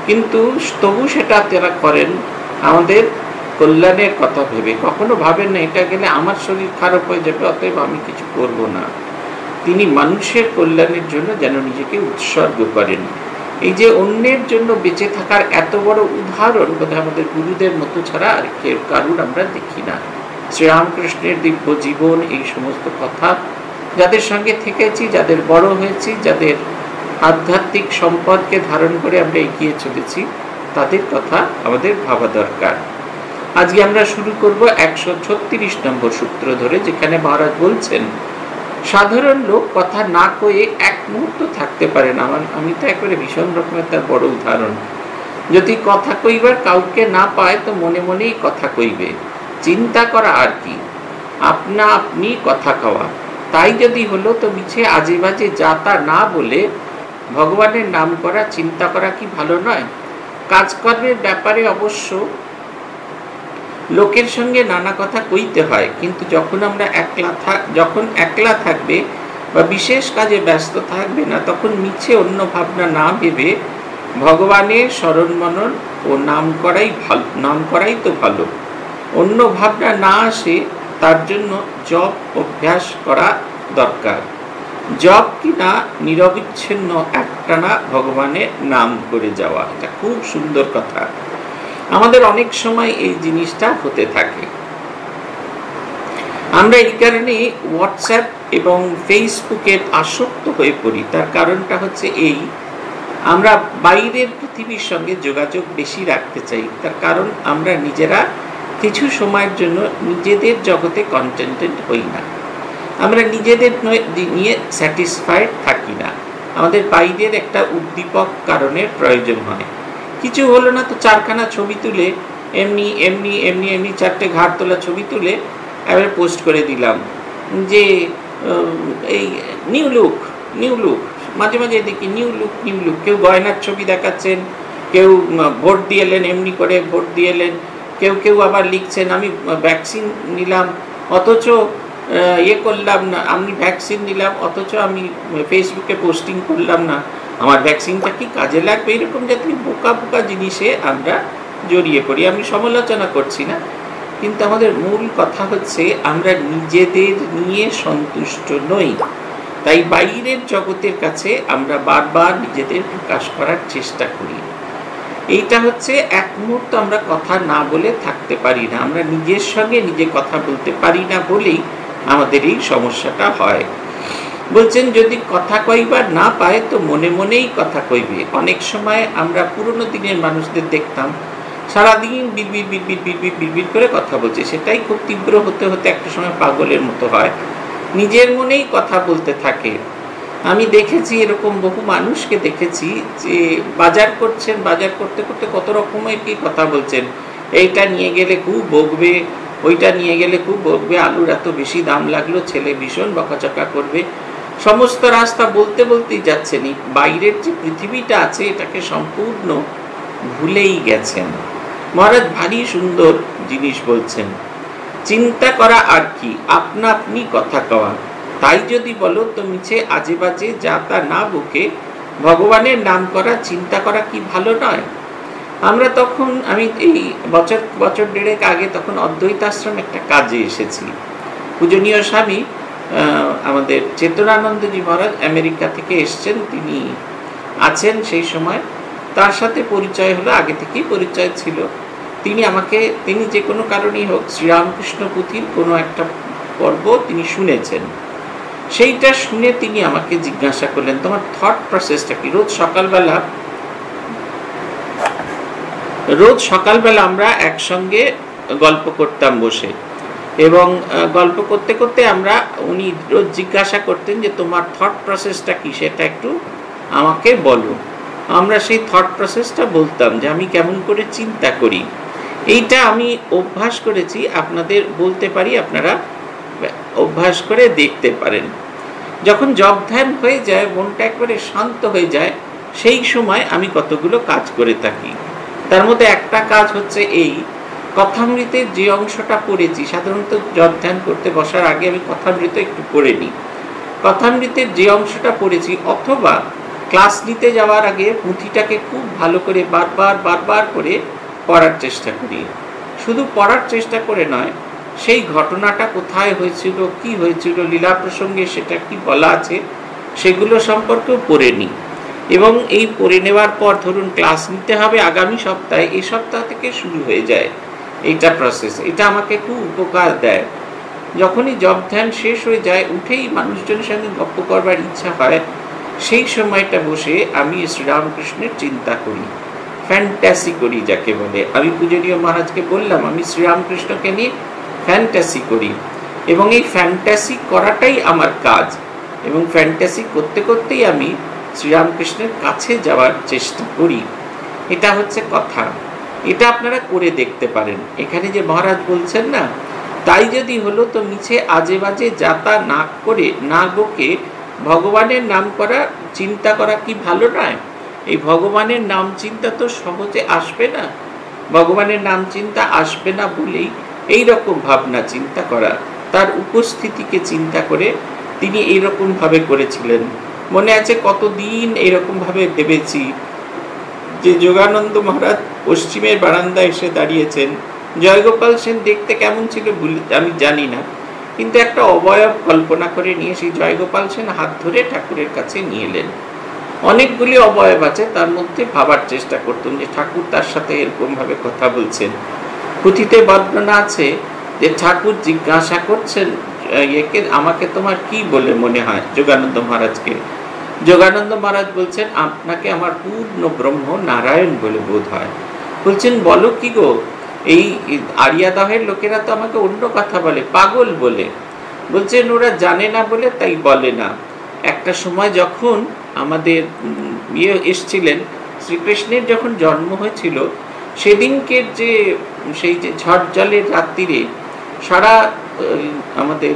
কিন্তু তবু সেটা তারা করেন আমাদের কল্যাণের কথা ভেবে। কখনো ভাবেন না এটা গেলে আমার শরীর খারাপ হয়ে যাবে, অতএব আমি কিছু করব না। তিনি মানুষের কল্যাণের জন্য যেন নিজেকে উৎসর্গ করেন। এই যে অন্যের জন্য বেঁচে থাকার এত বড় উদাহরণ বোধহয় আমাদের গুরুদের মতো ছাড়া আর কেউ কারুর আমরা দেখি না। শ্রীরামকৃষ্ণের দিব্য জীবন, এই সমস্ত কথা যাদের সঙ্গে থেকেছি, যাদের বড় হয়েছি, যাদের আধ্যাত্মিক সম্পদকে ধারণ করে আমরা এগিয়ে চলেছি, তাদের কথা আমাদের ভাবা দরকার। আজকে আমরা শুরু করব 136 নম্বর সূত্র ধরে, যেখানে মহারাজ বলছেন সাধারণ লোক কথা না কয়ে এক মুহূর্ত থাকতে পারে না। আমি তো একবারে ভীষণ রকমের তার বড় উদাহরণ। যদি কথা কইবার কাউকে না পায় তো মনে মনেই কথা কইবে, চিন্তা করা আর কি, আপনা আপনি কথা কওয়া। তাই যদি হলো তো মিছে আজে বাজে যা তা না বলে ভগবানের নাম করা, চিন্তা করা কি ভালো নয়? কাজকর্মের ব্যাপারে অবশ্য লোকের সঙ্গে নানা কথা কইতে হয়, কিন্তু যখন একলা থাকবে বা বিশেষ কাজে ব্যস্ত থাকবে না, তখন মিছে অন্য ভাবনা না ভেবে ভগবানের স্মরণ মনন ও নাম করাই তো ভালো। অন্য ভাবনা না আসে তার জন্য জপ অভ্যাস করা দরকার। জপ কিনা নিরবিচ্ছিন্ন একটানা ভগবানের নাম করে যাওয়া, এটা খুব সুন্দর কথা। আমাদের অনেক সময় এই জিনিসটা হতে থাকে। আমরা এই কারণে হোয়াটসঅ্যাপ এবং ফেসবুকের আসক্ত হয়ে পড়ি। তার কারণটা হচ্ছে এই, আমরা বাইরের পৃথিবীর সঙ্গে যোগাযোগ বেশি রাখতে চাই। তার কারণ আমরা নিজেরা কিছু সময়ের জন্য নিজেদের জগতে কন্টেন্টেড হই না, আমরা নিজেদের নিয়ে স্যাটিসফাইড থাকি না। আমাদের বাইরের একটা উদ্দীপক কারণের প্রয়োজন হয়। কিছু হলো না তো চারখানা ছবি তুলে এমনি এমনি এমনি এমনি চারটে ঘাট তোলা ছবি তুলে এবার পোস্ট করে দিলাম যে এই নিউ লুক। মাঝে মাঝে দেখি নিউ লুক। কেউ গয়নার ছবি দেখাচ্ছেন, কেউ ভোট দিয়ে এলেন, এমনি করে ভোট দিয়ে এলেন। কেউ আবার লিখছেন আমি ভ্যাকসিন নিলাম, অথচ করলাম না, আমি ভ্যাকসিন নিলাম অথচ আমি ফেসবুকে পোস্টিং করলাম না। আমার ভ্যাকসিনটা কি কাজে লাগবে? এরকম জাতীয় বোকা জিনিসে আমরা জড়িয়ে পড়ি। আমি সমালোচনা করছি না, কিন্তু আমাদের মূল কথা হচ্ছে আমরা নিজেদের নিয়ে সন্তুষ্ট নই। তাই বাইরের জগতের কাছে আমরা বারবার নিজেদের প্রকাশ করার চেষ্টা করি। এইটা হচ্ছে এক মুহূর্ত আমরা কথা না বলে থাকতে পারি না। আমরা নিজের সঙ্গে নিজে কথা বলতে পারি না বলেই আমাদের এই সমস্যাটা হয়। বলছেন যদি কথা কইবার না পায় তো মনে মনেই কথা কইবে। অনেক সময় আমরা পুরনো দিনের মানুষদের দেখতাম সারাদিন বিড়বিড় করে কথা বলছে, সেটাই খুব তীব্র হতে হতে একটা সময় পাগলের মতো হয়, নিজের মনেই কথা বলতে থাকে। আমি দেখেছি এরকম বহু মানুষকে দেখেছি যে বাজার করছেন, বাজার করতে করতে কত রকমের কি কথা বলছেন। এইটা নিয়ে গেলে খুব বকবে, ওইটা নিয়ে গেলে খুব বকবে, আলুর এত বেশি দাম লাগলো, ছেলে ভীষণ বকাচকা করবে। সমস্ত রাস্তা বলতেই যাচ্ছেন, বাইরের যে পৃথিবীটা আছে এটাকে সম্পূর্ণ ভুলেই গেছেন। মহারাজ ভারী সুন্দর জিনিস বলছেন, চিন্তা করা আর কি, আপনা আপনি কথা কওয়া। তাই যদি বলো তো মিছে আজে বাজে যা তা না বকে ভগবানের নাম করা, চিন্তা করা কি ভালো নয়? আমরা তখন, আমি এই বছর দেড়েক আগে তখন অদ্বৈতাশ্রম একটা কাজে এসেছি। পূজনীয় স্বামী আমাদের চেতনানন্দজি মহারাজ আমেরিকা থেকে এসছেন, তিনি আছেন সেই সময়। তার সাথে পরিচয় হলো, আগে থেকেই পরিচয় ছিল। তিনি যে কোনো কারণেই হোক শ্রীরামকৃষ্ণ পুঁথির কোনো একটা পর্ব তিনি শুনেছেন। সেইটা শুনে তিনি আমাকে জিজ্ঞাসা করলেন তোমার থট প্রসেসটা কি? রোজ সকালবেলা আমরা একসঙ্গে গল্প করতাম বসে, এবং গল্প করতে করতে উনি রোজ জিজ্ঞাসা করতেন যে তোমার থট প্রসেসটা কি, সেটা একটু আমাকে বলো। আমরা সেই থট প্রসেসটা বলতাম যে আমি কেমন করে চিন্তা করি। এইটা আমি অভ্যাস করেছি, আপনাদের বলতে পারি, আপনারা অভ্যাস করে দেখতে পারেন। যখন জপ ধ্যান হয়ে যায়, মনটা একবারে শান্ত হয়ে যায়, সেই সময় আমি কতগুলো কাজ করে থাকি। তার মধ্যে একটা কাজ হচ্ছে এই, কথামৃতের যে অংশটা পড়েছি, সাধারণত জপ ধ্যান করতে বসার আগে আমি কথামৃত একটু পড়ে নিই। কথামৃতের যে অংশটা পড়েছি, অথবা ক্লাস নিতে যাওয়ার আগে পুঁথিটাকে খুব ভালো করে বারবার করে পড়ার চেষ্টা করি। শুধু পড়ার চেষ্টা করে নয়, সেই ঘটনাটা কোথায় হয়েছিল, কি হয়েছিল, লীলা প্রসঙ্গে সেটা কি বলা আছে সেগুলো সম্পর্কেও পড়ে নিই। এবং এই পড়ে নেওয়ার পর ধরুন ক্লাস নিতে হবে আগামী সপ্তাহে, এই সপ্তাহ থেকে শুরু হয়ে যায় এইটা প্রসেস। এটা আমাকে খুব উপকার দেয়। যখনই জপ ধ্যান শেষ হয়ে যায়, উঠেই মানুষজনের সঙ্গে গপ্প করবার ইচ্ছা হয়, সেই সময়টা বসে আমি শ্রীরামকৃষ্ণের চিন্তা করি, ফ্যান্টাসি করি যাকে বলে। আমি পূজনীয় মহারাজকে বললাম আমি শ্রীরামকৃষ্ণকে নিয়ে ফ্যান্টাসি করি, এবং এই ফ্যান্টাসি করাটাই আমার কাজ। এবং ফ্যান্টাসি করতে করতেই আমি শ্রীরামকৃষ্ণের কাছে যাওয়ার চেষ্টা করি। এটা হচ্ছে কথা। এটা আপনারা করে দেখতে পারেন। এখানে যে মহারাজ বলছেন না, তাই যদি হলো তো মিছে আজে বাজে যাতা না করে, না বকে ভগবানের নাম করা, চিন্তা করা কি ভালো নয়? এই ভগবানের নাম চিন্তা তো সহজে আসবে না। ভগবানের নাম চিন্তা আসবে না বলেই এই রকম ভাবনা চিন্তা করা, তার উপস্থিতিকে চিন্তা করে তিনি এইরকম ভাবে করেছিলেন। মনে আছে কতদিন এইরকম ভাবে ভেবেছি যে যোগানন্দ মহারাজ পশ্চিমের বারান্দায় এসে দাঁড়িয়েছেন। জয়গোপাল সেন দেখতে কেমন ছিল আমি জানি না, কিন্তু একটা অবয়ব কল্পনা করে নিয়ে সেই জয়গোপাল সেন হাত ধরে ঠাকুরের কাছে নিয়ে এলেন। অনেকগুলি অবয়ব আছে, তার মধ্যে ভাবার চেষ্টা করতেন যে ঠাকুর তার সাথে এরকম ভাবে কথা বলছেন। পুঁথিতে বর্ণনা আছে যে ঠাকুর জিজ্ঞাসা করছেন একে, আমাকে তোমার কি বলে মনে হয়? যোগানন্দ মহারাজকে। যোগানন্দ মহারাজ বলছেন, আপনাকে আমার পূর্ণ ব্রহ্ম নারায়ণ বলে বোধ হয়। বলছেন, বলো কি গো, এই আরিয়াদহের লোকেরা তো আমাকে অন্য কথা বলে, পাগল বলে। বলছেন, ওরা জানে না বলে তাই বলে না। একটা সময় যখন আমাদের এসছিলেন, শ্রীকৃষ্ণের যখন জন্ম হয়েছিল, সেদিনকে যে সেই যে ঝড় জলের রাত্রিরে সারা আমাদের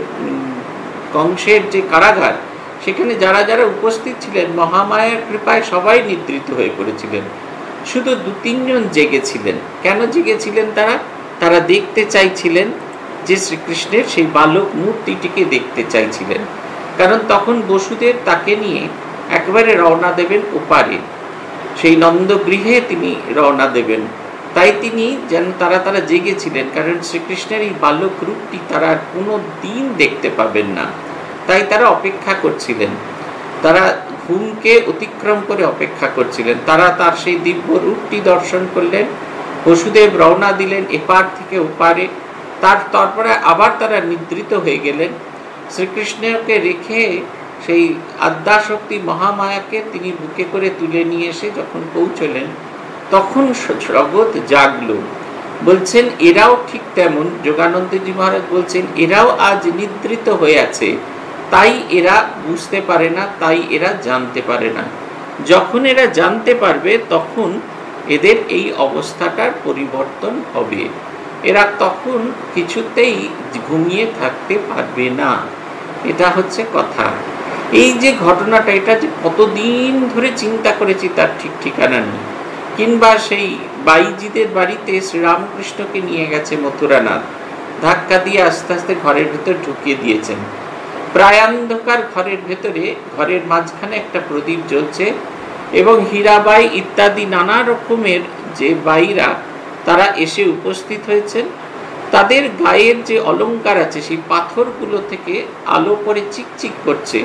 কংসের যে কারাগার, সেখানে যারা যারা উপস্থিত ছিলেন মহামায়ার কৃপায় সবাই নিদ্রিত হয়ে পড়েছিলেন। শুধু 2-3 জন জেগেছিলেন। কেন জেগেছিলেন তারা? তারা দেখতে চাইছিলেন যে শ্রীকৃষ্ণের সেই বালক মূর্তিটিকে দেখতে চাইছিলেন। কারণ তখন বসুদেব তাকে নিয়ে একবারে রওনা দেবেন ওপারে, সেই নন্দগৃহে তিনি রওনা দেবেন। তাই তিনি যেন তারা জেগেছিলেন, কারণ শ্রীকৃষ্ণের এই বালক রূপটি তারা কোনো দিন দেখতে পাবেন না। তাই তারা অপেক্ষা করছিলেন, তারা ঘুমকে অতিক্রম করে অপেক্ষা করছিলেন। তারা তার সেই দিব্য রূপটি দর্শন করলেন। বসুদেব রওনা দিলেন এপার থেকে ওপারে, তারপরে আবার তারা নিদ্রিত হয়ে গেলেন। শ্রীকৃষ্ণকে রেখে সেই আদ্যাশক্তি মহামায়াকে তিনি বুকে করে তুলে নিয়ে এসে যখন পৌঁছলেন, তখন জগৎ জাগল। বলছেন এরাও ঠিক তেমন, যোগানন্দজি মহারাজ বলছেন এরাও আজ নিদ্রিত হয়ে আছে, তাই এরা বুঝতে পারে না, তাই এরা জানতে পারে না। যখন এরা জানতে পারবে তখন এদের এই অবস্থাটার পরিবর্তন হবে। এরা তখন কিছুতেই ঘুমিয়ে থাকতে পারবে না। এটা হচ্ছে কথা। এই যে ঘটনাটা, এটা যে কতদিন ধরে চিন্তা করেছি তার ঠিক ঠিকানা নেই। কিংবা সেই বাইজিদের বাড়িতে শ্রীরামকৃষ্ণকে নিয়ে গেছে মথুরানাথ, ধাক্কা দিয়ে আস্তে আস্তে ঘরের ভেতর ঢুকিয়ে দিয়েছেন। প্রায় অন্ধকার ঘরের ভেতরে, ঘরের মাঝখানে একটা প্রদীপ জ্বলছে, এবং হীরাবাই ইত্যাদি নানা রকমের যে বাইরা তারা এসে উপস্থিত হয়েছেন। তাদের গায়ের যে অলংকার আছে সেই পাথরগুলো থেকে আলো পড়ে চিকচিক করছে।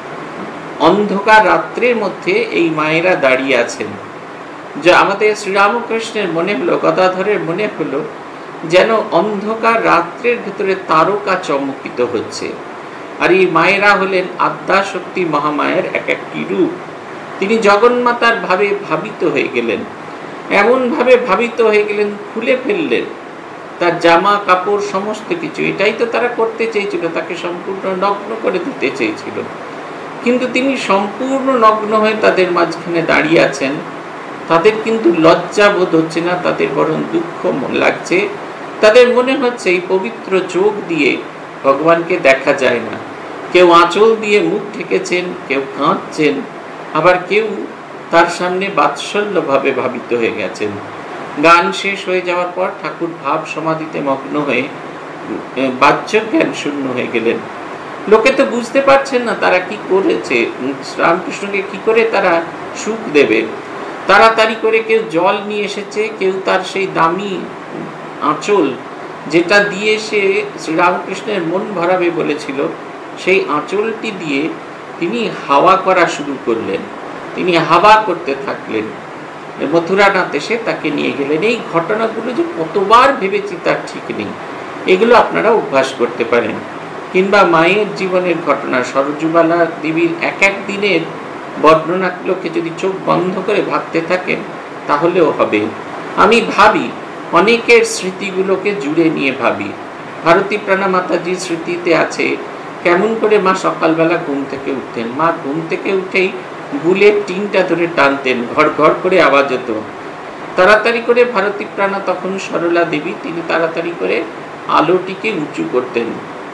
অন্ধকার রাত্রের মধ্যে এই মায়েরা দাঁড়িয়ে আছেন। যা আমাদের শ্রীরামকৃষ্ণের মনে হলো, গদাধরের মনে হলো যেন অন্ধকার রাত্রের ভেতরে তারকা চমকিত হচ্ছে। আর এই মায়েরা হলেন আদ্যাশক্তি মহামায়ের এক একটি রূপ। তিনি জগন্মাতার ভাবে ভাবিত হয়ে গেলেন, এমন ভাবে ভাবিত হয়ে গেলেন, খুলে ফেললেন তার জামা কাপড় সমস্ত কিছু। এটাই তো তারা করতে চেয়েছিল, তাকে সম্পূর্ণ নগ্ন করে দিতে চেয়েছিল। কিন্তু তিনি সম্পূর্ণ নগ্ন হয়ে তাদের মাঝখানে দাঁড়িয়ে আছেন। তাদের কিন্তু লজ্জা বোধ হচ্ছে না, তাদের বরং দুঃখ লাগছে। তাদের মনে হচ্ছে এই পবিত্র চোখ দিয়ে ভগবানকে দেখা যায় না। কেউ আঁচল দিয়ে মুখ ঢেকেছেন, কেউ কাঁদছেন, আবার কেউ তার সামনে বাৎসল্যভাবে ভাবিত হয়ে গেছেন। গান শেষ হয়ে যাওয়ার পর ঠাকুর ভাব সমাধিতে মগ্ন হয়ে বাহ্য জ্ঞান শূন্য হয়ে গেলেন। লোকে তো বুঝতে পারছেন না তারা কি করেছে, রামকৃষ্ণকে কি করে তারা সুখ দেবে। তাড়াতাড়ি করে কেউ জল নিয়ে এসেছে, কেউ তার সেই দামি আঁচল যেটা দিয়ে সে শ্রীরামকৃষ্ণের মন ভরাবে বলেছিল, সেই আঁচলটি দিয়ে তিনি হাওয়া করা শুরু করলেন। তিনি হাওয়া করতে থাকলেন। মথুরানাথ এসে তাকে নিয়ে গেলেন। এই ঘটনাগুলো যে কতবার ভেবেছি তার ঠিক নেই। এগুলো আপনারা অভ্যাস করতে পারেন। কিংবা মায়ের জীবনের ঘটনা, সরজুবালা দেবীর এক এক দিনের বর্ণনাগুলোকে যদি চোখ বন্ধ করে ভাবতে থাকেন তাহলেও হবে। আমি ভাবি অনেকের স্মৃতিগুলোকে জুড়ে নিয়ে ভাবি। ভারতী প্রাণা মাতাজির স্মৃতিতে আছে কেমন করে মা সকালবেলা ঘুম থেকে উঠতেন। মা ঘুম থেকে উঠেই গুলের টিনটা ধরে টানতেন, ঘর ঘর করে আওয়াজ হতো। তাড়াতাড়ি করে ভারতী প্রাণা তখন সরলা দেবী, তিনি তাড়াতাড়ি করে আলোটিকে উঁচু করতেন।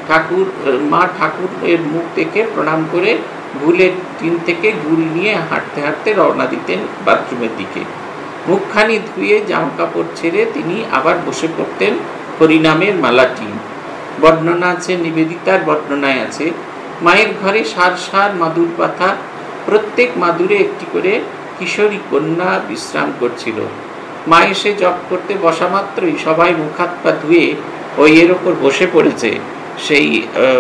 মা ঠাকুরের মুখ দেখে প্রণাম করে গুলের টিন থেকে গুল নিয়ে হাঁটতে হাঁটতে রওনা দিতেন বাথরুমের দিকে। মুখখানি ধুয়ে জামা কাপড় ছেড়ে তিনি আবার বসে পড়তেন হরিনামের মালাটি। বর্ণনা আছে, নিবেদিতার বর্ণনায় আছে, মায়ের ঘরে সার সার মাদুর পাতা, প্রত্যেক মাদুরে একটি করে কিশোরী কন্যা বিশ্রাম করছিল। মা এসে জপ করতে বসা মাত্রই সবাই মুখ হাত পা ধুয়ে ওই এর ওপর বসে পড়েছে। সেই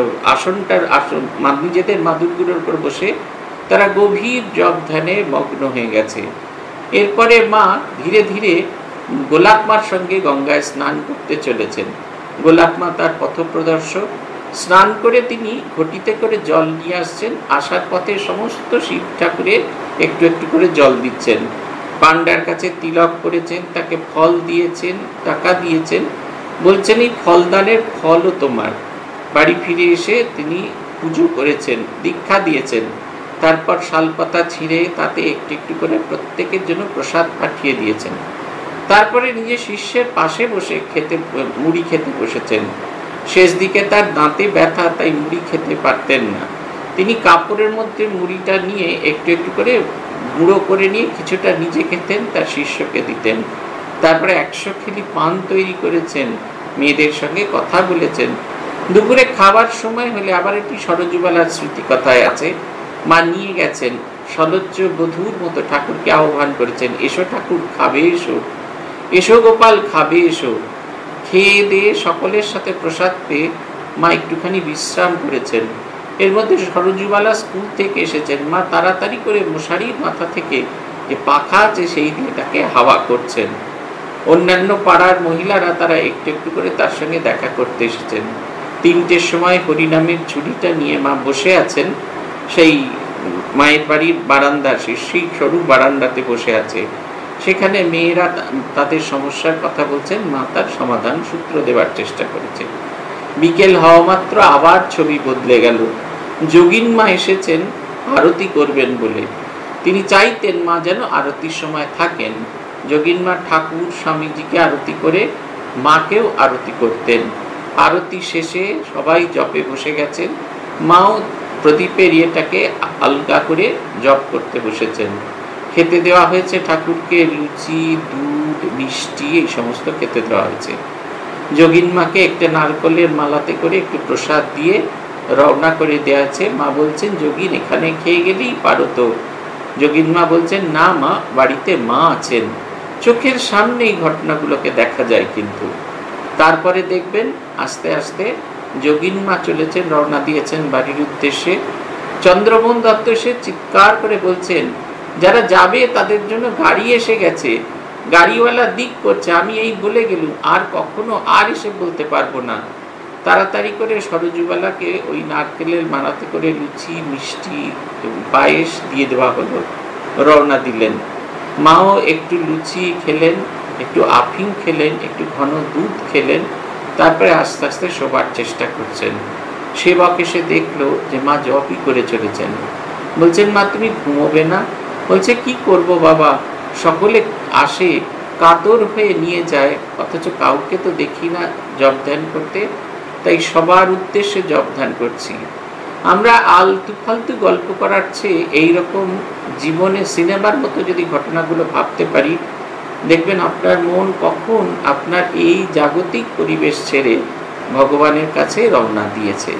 আসনটার নিজেদের মাদুরগুলোর উপর বসে তারা গভীর জপ ধ্যানে মগ্ন হয়ে গেছে। এরপরে মা ধীরে ধীরে গোলাপ মার সঙ্গে গঙ্গায় স্নান করতে চলেছেন। গোলাপ মা তার পথপ্রদর্শক। স্নান করে তিনি ঘটিতে করে জল নিয়ে আসছেন। আসার পথে সমস্ত শিব ঠাকুরের একটু একটু করে জল দিচ্ছেন। পান্ডার কাছে তিলক করেছেন, তাকে ফল দিয়েছেন, টাকা দিয়েছেন, বলছেন এই ফলদানের ফলও তোমার। বাড়ি ফিরে এসে তিনি পুজো করেছেন, দীক্ষা দিয়েছেন। তারপর শালপাতা ছিঁড়ে তাতে একটু একটু করে প্রত্যেকের জন্য প্রসাদ পাঠিয়ে দিয়েছেন। তারপরে নিজের শিষ্যের পাশে বসে মুড়ি খেতে বসেছেন। শেষ দিকে তার দাঁতে ব্যথা, তাই মুড়ি খেতে পারতেন না। তিনি কাপড়ের মধ্যে মুড়িটা নিয়ে একটু একটু করে গুঁড়ো করে নিয়ে কিছুটা নিজে খেতেন, তার শিষ্যকে দিতেন। তারপরে 100 খিলি পান তৈরি করেছেন, মেয়েদের সঙ্গে কথা বলেছেন। দুপুরে খাবার সময় হলে আবার একটি সরজুবালার স্মৃতি কথায় আছে, মা নিয়ে গেছেন সলজ্জ বধূর মতো ঠাকুরকে আহ্বান করেছেন, এসো ঠাকুর খাবে এসো, এসো গোপাল খাবে এসো। খেয়ে দিয়ে সকলের সাথে প্রসাদ পেয়ে মা একটুখানি বিশ্রাম করেছেন। এর মধ্যে সরজুবালা স্কুল থেকে এসেছেন। মা তাড়াতাড়ি করে মশারির মাথা থেকে যে পাখা আছে সেই দিয়ে তাকে হাওয়া করছেন। অন্যান্য পাড়ার মহিলারা তারা একটু একটু করে তার সঙ্গে দেখা করতে এসেছেন। 3টের সময় হরিনামের ঝুড়িটা নিয়ে মা বসে আছেন। সেই মায়ের বাড়ির বারান্দা, সেই সরু বারান্দাতে বসে আছে। সেখানে মেয়েরা তাদের সমস্যার কথা বলছেন, মা তার সমাধান সূত্র দেওয়ার চেষ্টা করেছে। বিকেল হওয়া মাত্র আবার ছবি বদলে গেল। যোগিন মা এসেছেন আরতি করবেন বলে। তিনি চাইতেন মা যেন আরতির সময় থাকেন। যোগিন মা ঠাকুর স্বামীজিকে আরতি করে মাকেও আরতি করতেন। আরতি শেষে সবাই জপে বসে গেছেন। মাও প্রদীপের ইয়েটাকে আলগা করে জপ করতে বসেছেন। খেতে দেওয়া হয়েছে ঠাকুরকে লুচি, দুধ, মিষ্টি, এই সমস্ত খেতে দেওয়া হয়েছে। যোগিন মাকে একটা নারকলের মালাতে করে একটু প্রসাদ দিয়ে রওনা করে দেওয়া আছে। মা বলছেন, যোগিন এখানে খেয়ে গেলেই পারো তো। যোগিন মা বলছেন, না মা, বাড়িতে মা আছেন। চোখের সামনে এই ঘটনাগুলোকে দেখা যায়। কিন্তু তারপরে দেখবেন আস্তে আস্তে যোগিন মা চলেছেন, রওনা দিয়েছেন বাড়ির উদ্দেশ্যে। চন্দ্রমোহন দত্ত এসে চিৎকার করে বলছেন, যারা যাবে তাদের জন্য গাড়ি এসে গেছে, গাড়িওয়ালা দিক করছে, আমি এই বলে গেলুম, আর কখনো আর এসে বলতে পারবো না। তাড়াতাড়ি করে সরজুবালাকে ওই নারকেলের মালাতে করে লুচি, মিষ্টি, পায়েস দিয়ে দেওয়া হলো। রওনা দিলেন। মাও একটু লুচি খেলেন, একটু আফিং খেলেন, একটু ঘন দুধ খেলেন। তারপরে আস্তে আস্তে শোবার চেষ্টা করছেন। সেবক এসে দেখলো যে মা জপই করে চলেছেন। বলছেন, মা তুমি ঘুমোবে না? বলছে, কি করব বাবা, সকলে আসে, কাতর হয়ে নিয়ে যায়, অথচ কাউকে তো দেখি না জপ ধ্যান করতে, তাই সবার উদ্দেশ্যে জপ ধ্যান করছি। আমরা আলতু ফালতু গল্প করার চেয়ে এইরকম জীবনে সিনেমার মতো যদি ঘটনাগুলো ভাবতে পারি, দেখবেন আপনার মন কখন আপনার এই জাগতিক পরিবেশ ছেড়ে ভগবানের কাছে রওনা দিয়েছে।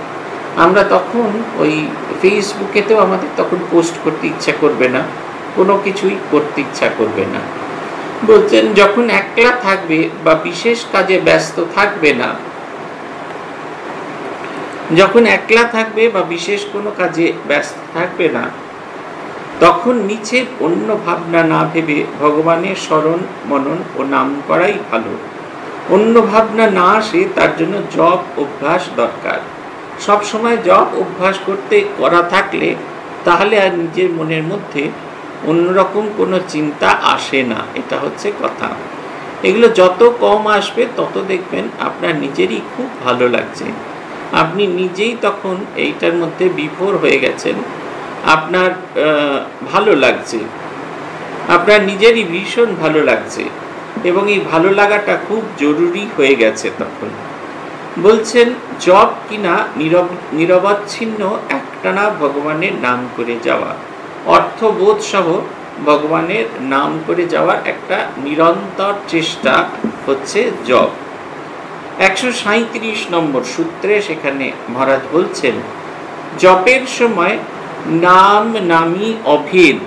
আমরা তখন ওই ফেসবুকেতেও আমাদের তখন পোস্ট করতে ইচ্ছা করবে না, কোনো কিছুই করতে ইচ্ছা করবে না। বলছেন যখন একলা থাকবে বা বিশেষ কাজে ব্যস্ত থাকবে না, যখন একলা থাকবে বা বিশেষ কোনো কাজে ব্যস্ত থাকবে না, তখন নিচের অন্য ভাবনা না ভেবে ভগবানের স্মরণ মনন ও নাম করাই ভালো। অন্য ভাবনা না আসে তার জন্য জপ অভ্যাস দরকার। সব সময় জপ অভ্যাস করা থাকলে তাহলে আর নিজের মনের মধ্যে অন্যরকম কোনো চিন্তা আসে না, এটা হচ্ছে কথা। এগুলো যত কম আসবে তত দেখবেন আপনার নিজেরই খুব ভালো লাগছে, আপনি নিজেই তখন এইটার মধ্যে বিভোর হয়ে গেছেন, আপনার ভালো লাগছে, আপনার নিজেরই ভীষণ ভালো লাগছে, এবং এই ভালো লাগাটা খুব জরুরি হয়ে গেছে তখন। বলছেন জপ কিনা নিরবচ্ছিন্ন একটানা ভগবানের নাম করে যাওয়া, অর্থবোধ সহ ভগবানের নাম করে যাওয়ার একটা নিরন্তর চেষ্টা হচ্ছে জপ। 137 নম্বর সূত্রে সেখানে মহারাজ বলছেন জপের সময় নাম নামী অভেদ,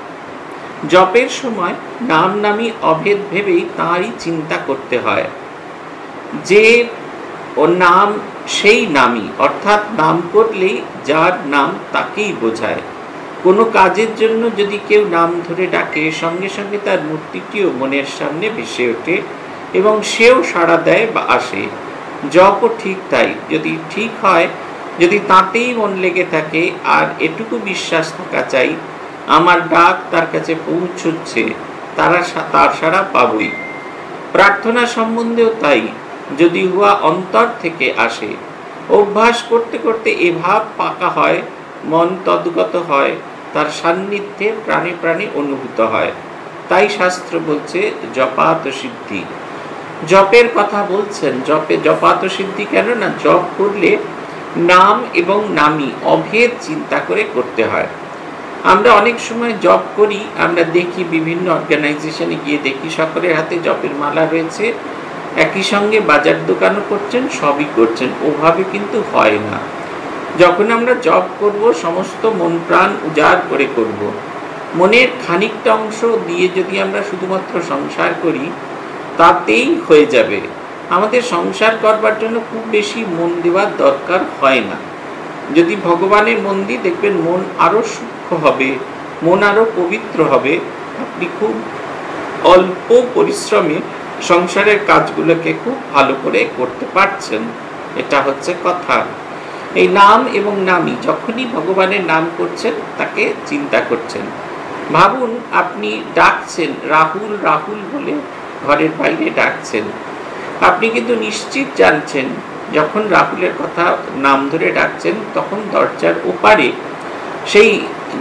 জপের সময় নাম নামী অভেদ ভেবেই তাঁরই চিন্তা করতে হয়। যে ও নাম সেই নামই, অর্থাৎ নাম করলেই যার নাম তাকেই বোঝায়। কোনো কাজের জন্য যদি কেউ নাম ধরে ডাকে সঙ্গে সঙ্গে তার মূর্তিটিও মনের সামনে ভেসে ওঠে এবং সেও সাড়া দেয় বা আসে। জপও ঠিক তাই, যদি ঠিক হয়, যদি তাতেই মন লেগে থাকে আর এটুকু বিশ্বাস থাকা চাই আমার ডাক তার কাছে পৌঁছচ্ছে, তার সাড়া পাবই। প্রার্থনা সম্বন্ধেও তাই, যদি উহা অন্তর থেকে আসে, অভ্যাস করতে করতে এ ভাব পাকা হয়, মন তদ্গত হয়, তার সান্নিধ্যে প্রাণে প্রাণে অনুভূত হয়। তাই শাস্ত্র বলছে জপাত সিদ্ধি। জপের কথা বলছেন, জপাত সিদ্ধি কেন না, জপ করলে নাম এবং নামী অভেদ চিন্তা করে করতে হয়। আমরা অনেক সময় জপ করি, আমরা দেখি বিভিন্ন অর্গানাইজেশনে গিয়ে দেখি সকলের হাতে জপের মালা রয়েছে, একই সঙ্গে বাজার দোকানও করছেন, সবই করছেন, ওভাবে কিন্তু হয় না। যখন আমরা জপ করব সমস্ত মন প্রাণ উজাড় করে করব। মনের খানিকটা অংশ দিয়ে যদি আমরা শুধুমাত্র সংসার করি তাতেই হয়ে যাবে। আমাদের সংসার করবার জন্য খুব বেশি মন দেওয়ার দরকার হয় না। যদি ভগবানের মন দিই দেখবেন মন আরো সূক্ষ্ম হবে, মন আরো পবিত্র হবে, আপনি খুব অল্প পরিশ্রমে সংসারের কাজগুলোকে খুব ভালো করে করতে পারছেন, এটা হচ্ছে কথা। এই নাম এবং নামী, যখনই ভগবানের নাম করছেন তাকে চিন্তা করছেন। ভাবুন আপনি ডাকছেন রাহুল রাহুল বলে ঘরের বাইরে ডাকছেন, আপনি কিন্তু নিশ্চিত জানছেন যখন রাহুলের কথা নাম ধরে ডাকছেন তখন দরজার ওপারে সেই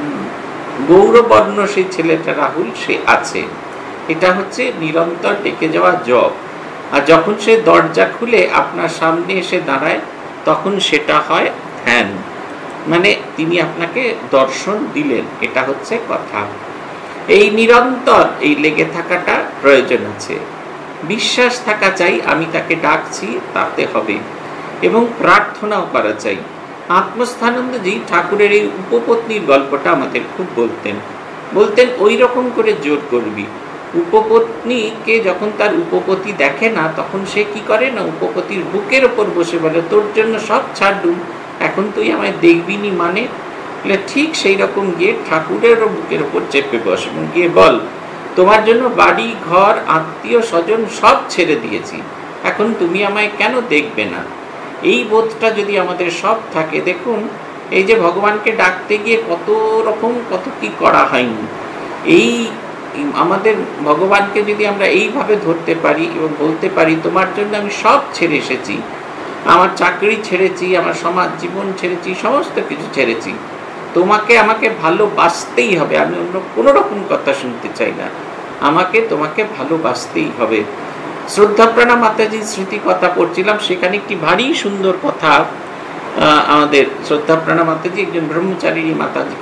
গৌরবর্ণ সেই ছেলেটা রাহুল সে আছে। এটা হচ্ছে নিরন্তর ডেকে যাওয়া জপ। আর যখন সে দরজা খুলে আপনার সামনে এসে দাঁড়ায় তখন সেটা হয় ধ্যান, মানে তিনি আপনাকে দর্শন দিলেন, এটা হচ্ছে কথা। এই নিরন্তর এই লেগে থাকাটা প্রয়োজন আছে, বিশ্বাস থাকা চাই আমি তাকে ডাকছি তাতে হবে, এবং প্রার্থনাও করা চাই। আত্মস্থানন্দজি ঠাকুরের এই উপপত্নীর গল্পটা আমাদের খুব বলতেন ওই রকম করে জোর করবি। উপপত্নীকে যখন তার উপপতি দেখে না তখন সে কি করে না, উপপতির বুকের ওপর বসে বলে তোর জন্য সব ছাড়লুম, এখন তুই আমায় দেখবিনি, মানে ঠিক সেই রকম গিয়ে ঠাকুরেরও বুকের ওপর চেপে বস এবং গিয়ে বল তোমার জন্য বাড়ি ঘর আত্মীয় স্বজন সব ছেড়ে দিয়েছি, এখন তুমি আমায় কেন দেখবে না। এই বোধটা যদি আমাদের সব থাকে, দেখুন এই যে ভগবানকে ডাকতে গিয়ে কত রকম কত কি করা হয়নি, এই আমাদের ভগবানকে যদি আমরা এইভাবে ধরতে পারি এবং বলতে পারি তোমার জন্য আমি সব ছেড়ে এসেছি, আমার চাকরি ছেড়েছি, আমার সমাজ জীবন ছেড়েছি, সমস্ত কিছু ছেড়েছি, আমাকে ভালোবাসতেই হবে, আমি অন্য কোনো রকম কথা শুনতে চাই না, তোমাকে ভালোবাসতেই হবে। শ্রদ্ধাপ্রাণা মাতাজির স্মৃতি কথা পড়ছিলাম, সেখানে একটি ভারী সুন্দর কথা আমাদের শ্রদ্ধাপ্রাণা মাতাজি একজন ব্রহ্মচারিণী মাতাজিকে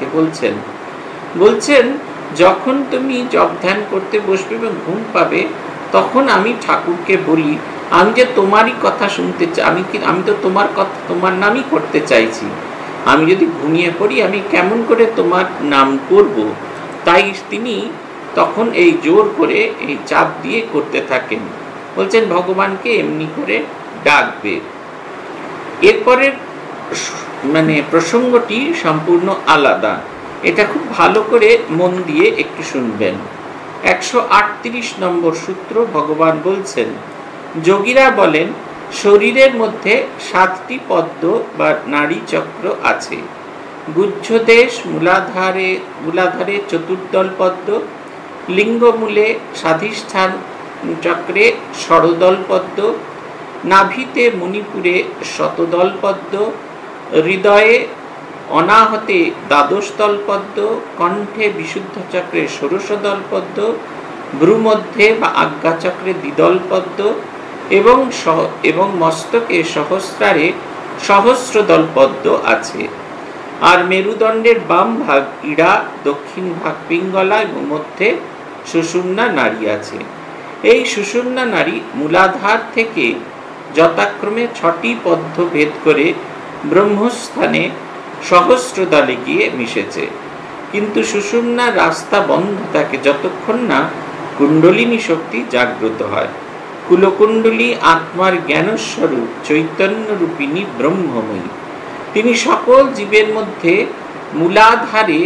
বলছেন যখন তুমি জপ ধ্যান করতে বসবে এবং ঘুম পাবে তখন আমি ঠাকুরকে বলি আমি যে তোমারই কথা শুনতে চাই, আমি তো তোমার কথা, তোমার নামই করতে চাইছি। আমি যদি ঘুমিয়ে পড়ি আমি কেমন করে তোমার নাম করব? তাই তিনি তখন এই জোর করে এই চাপ দিয়ে করতে থাকেন। বলছেন ভগবানকে এমনি করে ডাকবে। এরপরের প্রসঙ্গটি সম্পূর্ণ আলাদা। এটা খুব ভালো করে মন দিয়ে একটু শুনবেন। 138 নম্বর সূত্র ভগবান বলছেন, যোগীরা বলেন শরীরের মধ্যে 7টি পদ্ম বা নাড়ি চক্র আছে। গুহ্যদেশ মূলাধারে চতুর্দল পদ্ম, লিঙ্গমূলে স্বাধিষ্ঠান চক্রে ষড়দল পদ্ম, নাভিতে মণিপুরে শতদল পদ্ম, হৃদয়ে অনাহতে দ্বাদশদল পদ্ম, কণ্ঠে বিশুদ্ধ চক্রে ষোড়শদল পদ্ম, ভ্রুমধ্যে বা আজ্ঞাচক্রে দ্বিদল পদ্ম এবং মস্তকে সহস্রারে সহস্রদল পদ্ম আছে। আর মেরুদণ্ডের বাম ভাগ ইড়া, দক্ষিণ ভাগ পিঙ্গলা এবং মধ্যে সুষুম্না নাড়ি আছে। এই সুষুম্না নাড়ি মূলাধার থেকে যথাক্রমে 6টি পদ্ম ভেদ করে ব্রহ্মস্থানে সহস্রদলে গিয়ে মিশেছে। কিন্তু সুষুম্নার রাস্তা বন্ধ থাকে যতক্ষণ না কুণ্ডলিনী শক্তি জাগ্রত হয়। কুলকুণ্ডলী আত্মার জ্ঞানস্বরূপ চৈতন্যরূপিণী ব্রহ্মময়ী। তিনি সকল জীবের মধ্যে মূলাধারে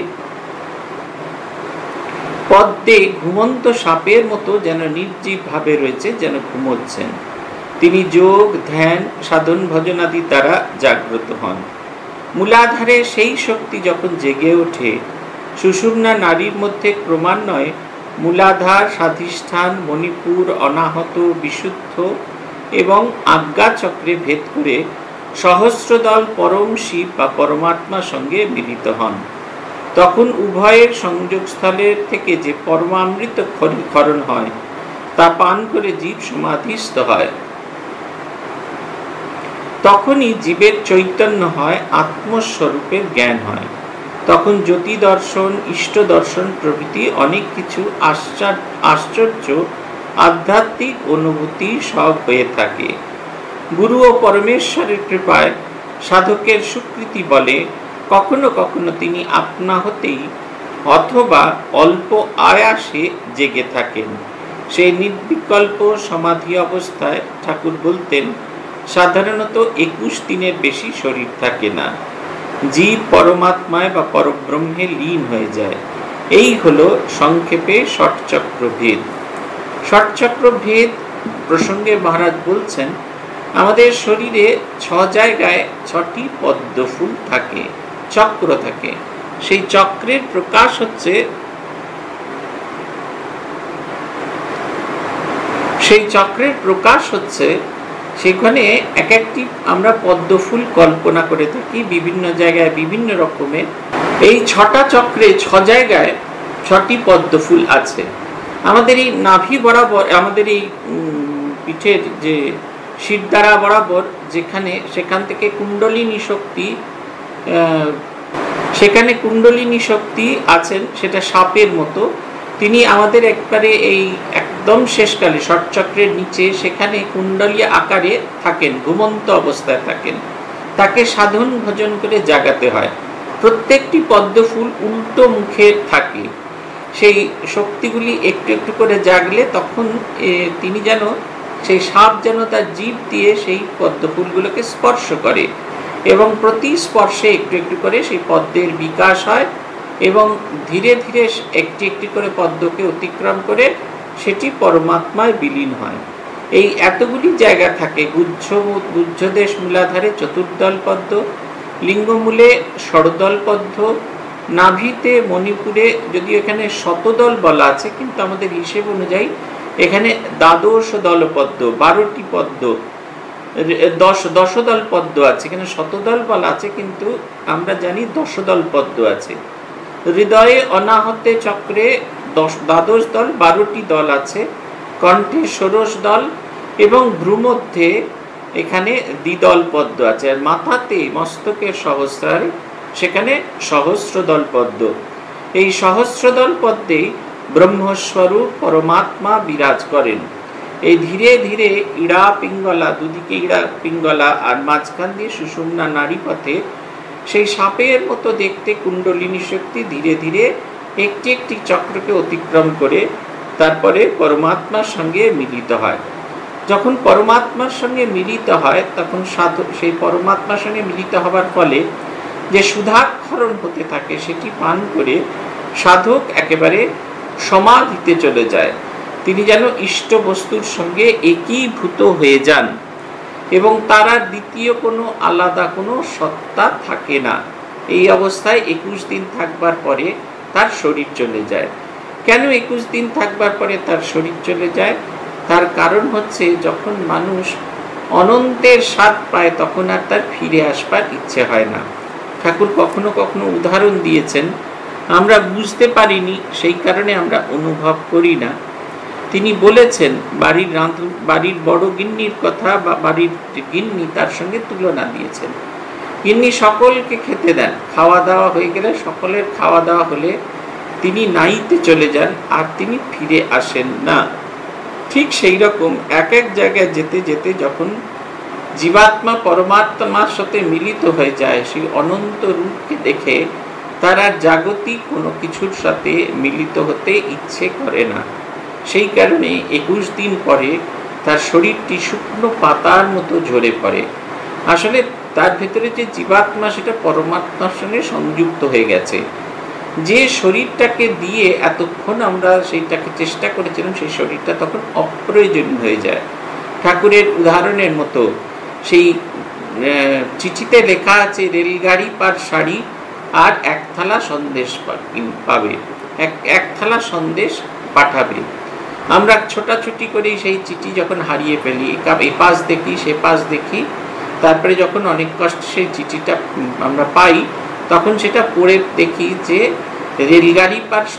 পদ্মে ঘুমন্ত সাপের মতো যেন নির্জীব ভাবে রয়েছে, যেন ঘুমোচ্ছেন। তিনি যোগ, ধ্যান, সাধন, ভজনাদি দ্বারা জাগ্রত হন। মূলাধারে সেই শক্তি যখন জেগে ওঠে, সুষুম্না নাড়ির মধ্যে ক্রমান্বয়ে মূলাধার, স্বাধিষ্ঠান, মণিপুর, অনাহত, বিশুদ্ধ এবং আজ্ঞা চক্রে ভেদ করে সহস্রদল পরম শিব বা পরমাত্মার সঙ্গে মিলিত হন। তখন উভয়ের সংযোগস্থলের থেকে যে পরমামৃত ক্ষরণ হয় তা পান করে জীব সমাধিস্থ হয়। তখনই জীবের চৈতন্য হয়, আত্মস্বরূপের জ্ঞান হয়। তখন জ্যোতি দর্শন, ইষ্ট দর্শন প্রভৃতি অনেক কিছু আশ্চর্য আধ্যাত্মিক অনুভূতি সব হয়ে থাকে। গুরু ও পরমেশ্বরের কৃপায় সাধকের স্বীকৃতি বলে কখনো কখনো তিনি আপনা হতেই অথবা অল্প আয়াসে জেগে থাকেন। সেই নির্বিকল্প সমাধি অবস্থায় ঠাকুর বলতেন সাধারণত 21 দিনের বেশি শরীর থাকে না। জীব পরমাত্মায় বা পরব্রহ্মে লীন হয়ে যায়। এই হলো সংক্ষেপে ষটচক্র ভেদ। ষটচক্র ভেদ প্রসঙ্গে মহারাজ বলছেন, আমাদের শরীরে 6 জায়গায় 6টি পদ্ম ফুল থাকে, চক্র থাকে। সেই চক্রের প্রকাশ হচ্ছে সেখানে এক একটি আমরা পদ্ম ফুল কল্পনা করে থাকি, বিভিন্ন জায়গায় বিভিন্ন রকমের। এই 6টা চক্রে 6 জায়গায় 6টি পদ্ম ফুল আছে। আমাদের এই নাভি বরাবর, আমাদের এই পিঠের যে শিরদাঁড়া বরাবর সেখান থেকে কুণ্ডলিনী শক্তি আছেন, সেটা সাপের মতো। তিনি আমাদের একবারে এই একদম শেষকালে ষটচক্রের নিচে সেখানে কুণ্ডলী আকারে থাকেন, ঘুমন্ত অবস্থায় থাকেন। তাকে সাধন ভজন করে জাগাতে হয়। প্রত্যেকটি পদ্ম ফুল উল্টো মুখে থাকে। সেই শক্তিগুলি একটু একটু করে জাগলে তখন তিনি যেন, সেই সাপ যেন তার জিভ দিয়ে সেই পদ্ম ফুলগুলোকে স্পর্শ করে এবং প্রতি স্পর্শে একটু একটু করে সেই পদ্মের বিকাশ হয় এবং ধীরে ধীরে একটি একটি করে পদ্মকে অতিক্রম করে সেটি পরমাত্মায় বিলীন হয়। এই এতগুলি জায়গা থাকে। গুহ্যদেশ মূলাধারে চতুর্দল পদ্ম, লিঙ্গমূলে ষড়দল পদ্ম, নাভিতে মণিপুরে, যদিও এখানে শতদল বলা আছে কিন্তু আমাদের হিসেব অনুযায়ী এখানে দ্বাদশ দল পদ্ম, 12টি পদ্ম, দশদল পদ্ম আছে। এখানে শতদল বলা আছে কিন্তু আমরা জানি 10 দল পদ্ম আছে। হৃদয়ে অনাহতে চক্রে দ্বাদশ দল, 12টি দল আছে। কণ্ঠে ষোড়শ দল এবং ভ্রুমধ্যে এখানে দ্বিদল পদ্ম আছে। আর মাথাতে মস্তকের সহস্রারে সেখানে সহস্রদল পদ্ম। এই সহস্রদল পদ্মেই ব্রহ্মস্বরূপ পরমাত্মা বিরাজ করেন। এই ধীরে ধীরে ইড়া পিঙ্গলা, দুদিকে ইড়া পিঙ্গলা আর মাঝখান দিয়ে সুষুম্না নাড়িপথে সেই সাপের মতো দেখতে কুণ্ডলিনী শক্তি ধীরে ধীরে একটি একটি চক্রকে অতিক্রম করে তারপরে পরমাত্মার সঙ্গে মিলিত হয়। যখন পরমাত্মার সঙ্গে মিলিত হয় তখন সাধক সেই পরমাত্মার সঙ্গে মিলিত হবার ফলে যে সুধাক্ষরণ হতে থাকে সেটি পান করে সাধক একেবারে সমাধিতে চলে যায়। তিনি যেন ইষ্ট বস্তুর সঙ্গে একীভূত হয়ে যান এবং তার আর দ্বিতীয় কোনো আলাদা কোনো সত্তা থাকে না। এই অবস্থায় 21 দিন থাকবার পরে তার শরীর চলে যায়। কেন 21 দিন থাকবার পরে তার শরীর চলে যায়? তার কারণ হচ্ছে যখন মানুষ অনন্তের স্বাদ পায় তখন আর তার ফিরে আসবার ইচ্ছে হয় না। ঠাকুর কখনো কখনো উদাহরণ দিয়েছেন, আমরা বুঝতে পারিনি সেই কারণে আমরা অনুভব করি না। তিনি বলেছেন বাড়ির বড় গিন্নির কথা বা বাড়ির গিন্নি তার সঙ্গে তুলনা দিয়েছেন। গিন্নি সকলকে খেতে দেন, খাওয়া দাওয়া হয়ে গেলে সকলের খাওয়া দাওয়া হলে তিনি নাইতে চলে যান আর তিনি ফিরে আসেন না। ঠিক সেই রকম এক এক জায়গায় যেতে যেতে যখন জীবাত্মা পরমাত্মার সাথে মিলিত হয়ে যায় সেই অনন্ত রূপকে দেখে তার আর জাগতিক কোনো কিছুর সাথে মিলিত হতে ইচ্ছে করে না। সেই কারণে 21 দিন পরে তার শরীরটি শুকনো পাতার মতো ঝরে পড়ে। আসলে তার ভেতরে যে জীবাত্মা সেটা পরমাত্মার সঙ্গে সংযুক্ত হয়ে গেছে। যে শরীরটাকে দিয়ে এতক্ষণ আমরা সেইটাকে চেষ্টা করেছিলাম সেই শরীরটা তখন অপ্রয়োজনীয় হয়ে যায়। ঠাকুরের উদাহরণের মতো সেই চিঠিতে লেখা আছে রেলগাড়ি পার শাড়ি আর এক থালা সন্দেশ পাবে, এক থালা সন্দেশ পাঠাবে। আমরা ছোটাছুটি করেই সেই চিঠি যখন হারিয়ে ফেলি, এ পাশ দেখি সে পাশ দেখি, তারপরে যখন অনেক কষ্টে সেই চিঠিটা আমরা পাই তখন সেটা পড়ে দেখি যে রেলগাড়ি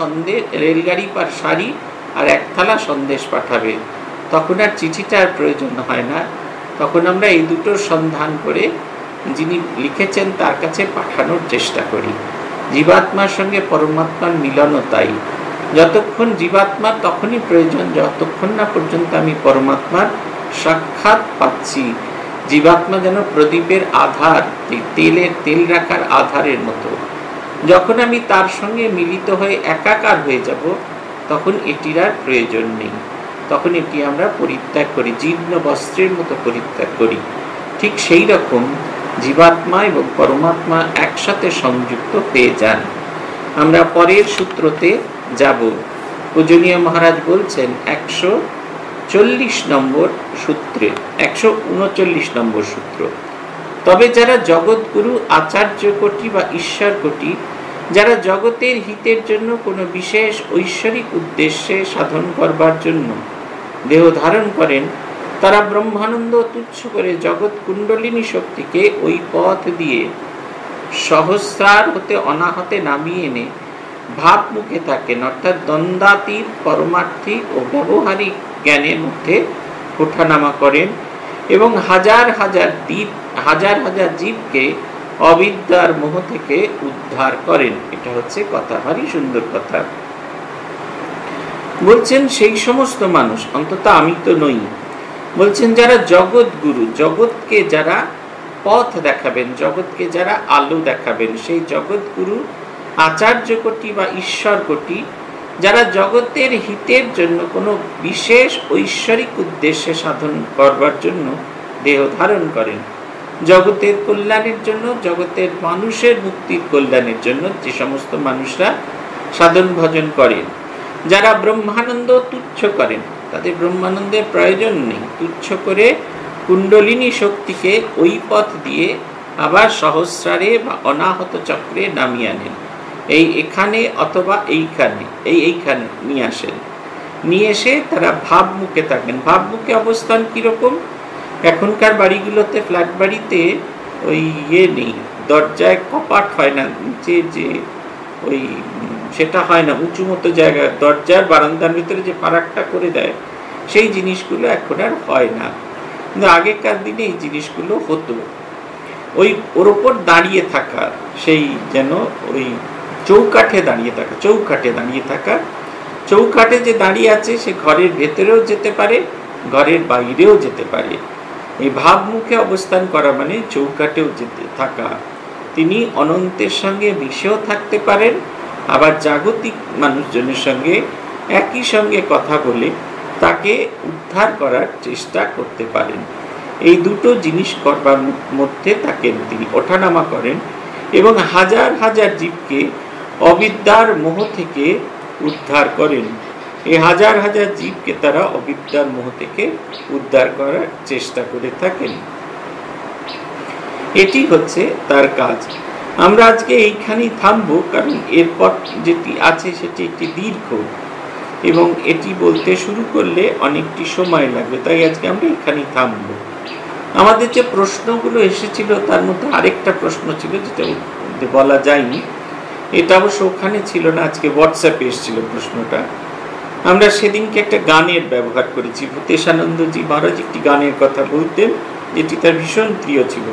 পার শাড়ি আর এক থালা সন্দেশ পাঠাবে। তখন আর চিঠিটার প্রয়োজন হয় না, তখন আমরা এই দুটোর সন্ধান করে যিনি লিখেছেন তার কাছে পাঠানোর চেষ্টা করি। জীবাত্মার সঙ্গে পরমাত্মার মিলনও তাই। যতক্ষণ জীবাত্মার তখনই প্রয়োজন যতক্ষণ না পর্যন্ত আমি পরমাত্মার সাক্ষাৎ পাচ্ছি। জীবাত্মা যেন প্রদীপের আধার, তেল রাখার আধারের মতো। যখন আমি তার সঙ্গে মিলিত হয়ে একাকার হয়ে যাব তখন এটির আর প্রয়োজন নেই, তখন এটি আমরা পরিত্যাগ করি, জীর্ণ বস্ত্রের মতো পরিত্যাগ করি। ঠিক সেই রকম জীবাত্মা এবং পরমাত্মা একসাথে সংযুক্ত হয়ে যান। আমরা পরের সূত্রতে যাব। পূজনীয় মহারাজ বলছেন 140 নম্বর সূত্রে, 139 নম্বর সূত্র। তবে যারা জগৎগুরু, আচার্য কোটি বা ঈশ্বর কোটি, যারা জগতের হিতের জন্য কোনো বিশেষ ঐশ্বরিক উদ্দেশ্যে সাধন করবার জন্য দেহ ধারণ করেন, তারা ব্রহ্মানন্দ তুচ্ছ করে জগৎ কুণ্ডলিনী শক্তিকে ওই পথ দিয়ে সহস্রার হতে অনাহতে নামিয়ে এনে ভাব মুখে থাকেন, অর্থাৎ দ্বন্দ্বাতীত পরমার্থিক ও ব্যবহারিক জ্ঞানের মধ্যে ওঠানামা করেন এবং হাজার হাজার জীবকে অবিদ্যার মোহ থেকে উদ্ধার করেন। এটা হচ্ছে কথা, ভারী সুন্দর কথা। বলছেন সেই সমস্ত মানুষ, অন্তত আমি তো নই, বলছেন যারা জগৎ গুরু, জগৎকে যারা পথ দেখাবেন, জগৎকে যারা আলো দেখাবেন, সেই জগৎ গুরু, আচার্য কোটি বা ঈশ্বর কোটি, যারা জগতের হিতের জন্য কোনো বিশেষ ঐশ্বরিক উদ্দেশ্যে সাধন করবার জন্য দেহ ধারণ করেন, জগতের কল্যাণের জন্য, জগতের মানুষের মুক্তির কল্যাণের জন্য যে সমস্ত মানুষরা সাধন ভজন করেন, যারা ব্রহ্মানন্দ তুচ্ছ করেন, তাদের ব্রহ্মানন্দের প্রয়োজন নেই, তুচ্ছ করে কুণ্ডলিনী শক্তিকে ওই পথ দিয়ে আবার সহস্রারে বা অনাহত চক্রে নামিয়ে আনেন। এখানে অথবা এইখানে নিয়ে আসেন। নিয়ে এসে তারা ভাবমুখে থাকেন। ভাবমুখে অবস্থান কীরকম? এখনকার বাড়িগুলোতে, ফ্ল্যাট বাড়িতে ওই নেই, দরজায় কপাট হয় না, নিচে যে ওই সেটা হয় না, উঁচু মতো জায়গা, দরজার বারান্দার ভিতরে যে ফারাকটা করে দেয় সেই জিনিসগুলো এখন আর হয় না, কিন্তু আগেকার দিনে এই জিনিসগুলো হতো। ওর ওপর দাঁড়িয়ে থাকা, সেই যেন ওই চৌকাঠে দাঁড়িয়ে থাকা, চৌকাঠে যে দাঁড়িয়ে আছে সে ঘরের ভেতরেও যেতে পারে ঘরের বাইরেও যেতে পারে। এই ভাবমুখে অবস্থান করা মানে চৌকাটেও যেতে থাকা। তিনি অনন্তের সঙ্গে মিশেও থাকতে পারেন, আবার জাগতিক মানুষজনের সঙ্গে একই সঙ্গে কথা বলে তাকে উদ্ধার করার চেষ্টা করতে পারেন। এই দুটো জিনিস করবার মধ্যে থাকেন তিনি, ওঠানামা করেন এবং হাজার হাজার জীবকে অবিদ্যার মোহ থেকে উদ্ধার করেন। এই হাজার হাজার জীবকে তারা অবিদ্যার মোহ থেকে উদ্ধার করার চেষ্টা করে থাকেন। এটি হচ্ছে তার কাজ। আমরা আজকে এইখানেই থামবো, কারণ এরপর যেটি আছে সেটি একটি দীর্ঘ এবং এটি বলতে শুরু করলে অনেকটি সময় লাগবে, তাই আজকে আমরা এখানেই থামবো। আমাদের যে প্রশ্নগুলো এসেছিল তার মধ্যে আরেকটা প্রশ্ন ছিল যেটা বলা যায়নি, এটা অবশ্য ওখানে ছিল না, আজকে হোয়াটসঅ্যাপে এসেছিল প্রশ্নটা। আমরা সেদিনকে একটা গানের ব্যবহার করেছি। ভূতেশানন্দজি মহারাজ একটি গানের কথা বলতেন যেটি তার ভীষণ প্রিয় ছিল।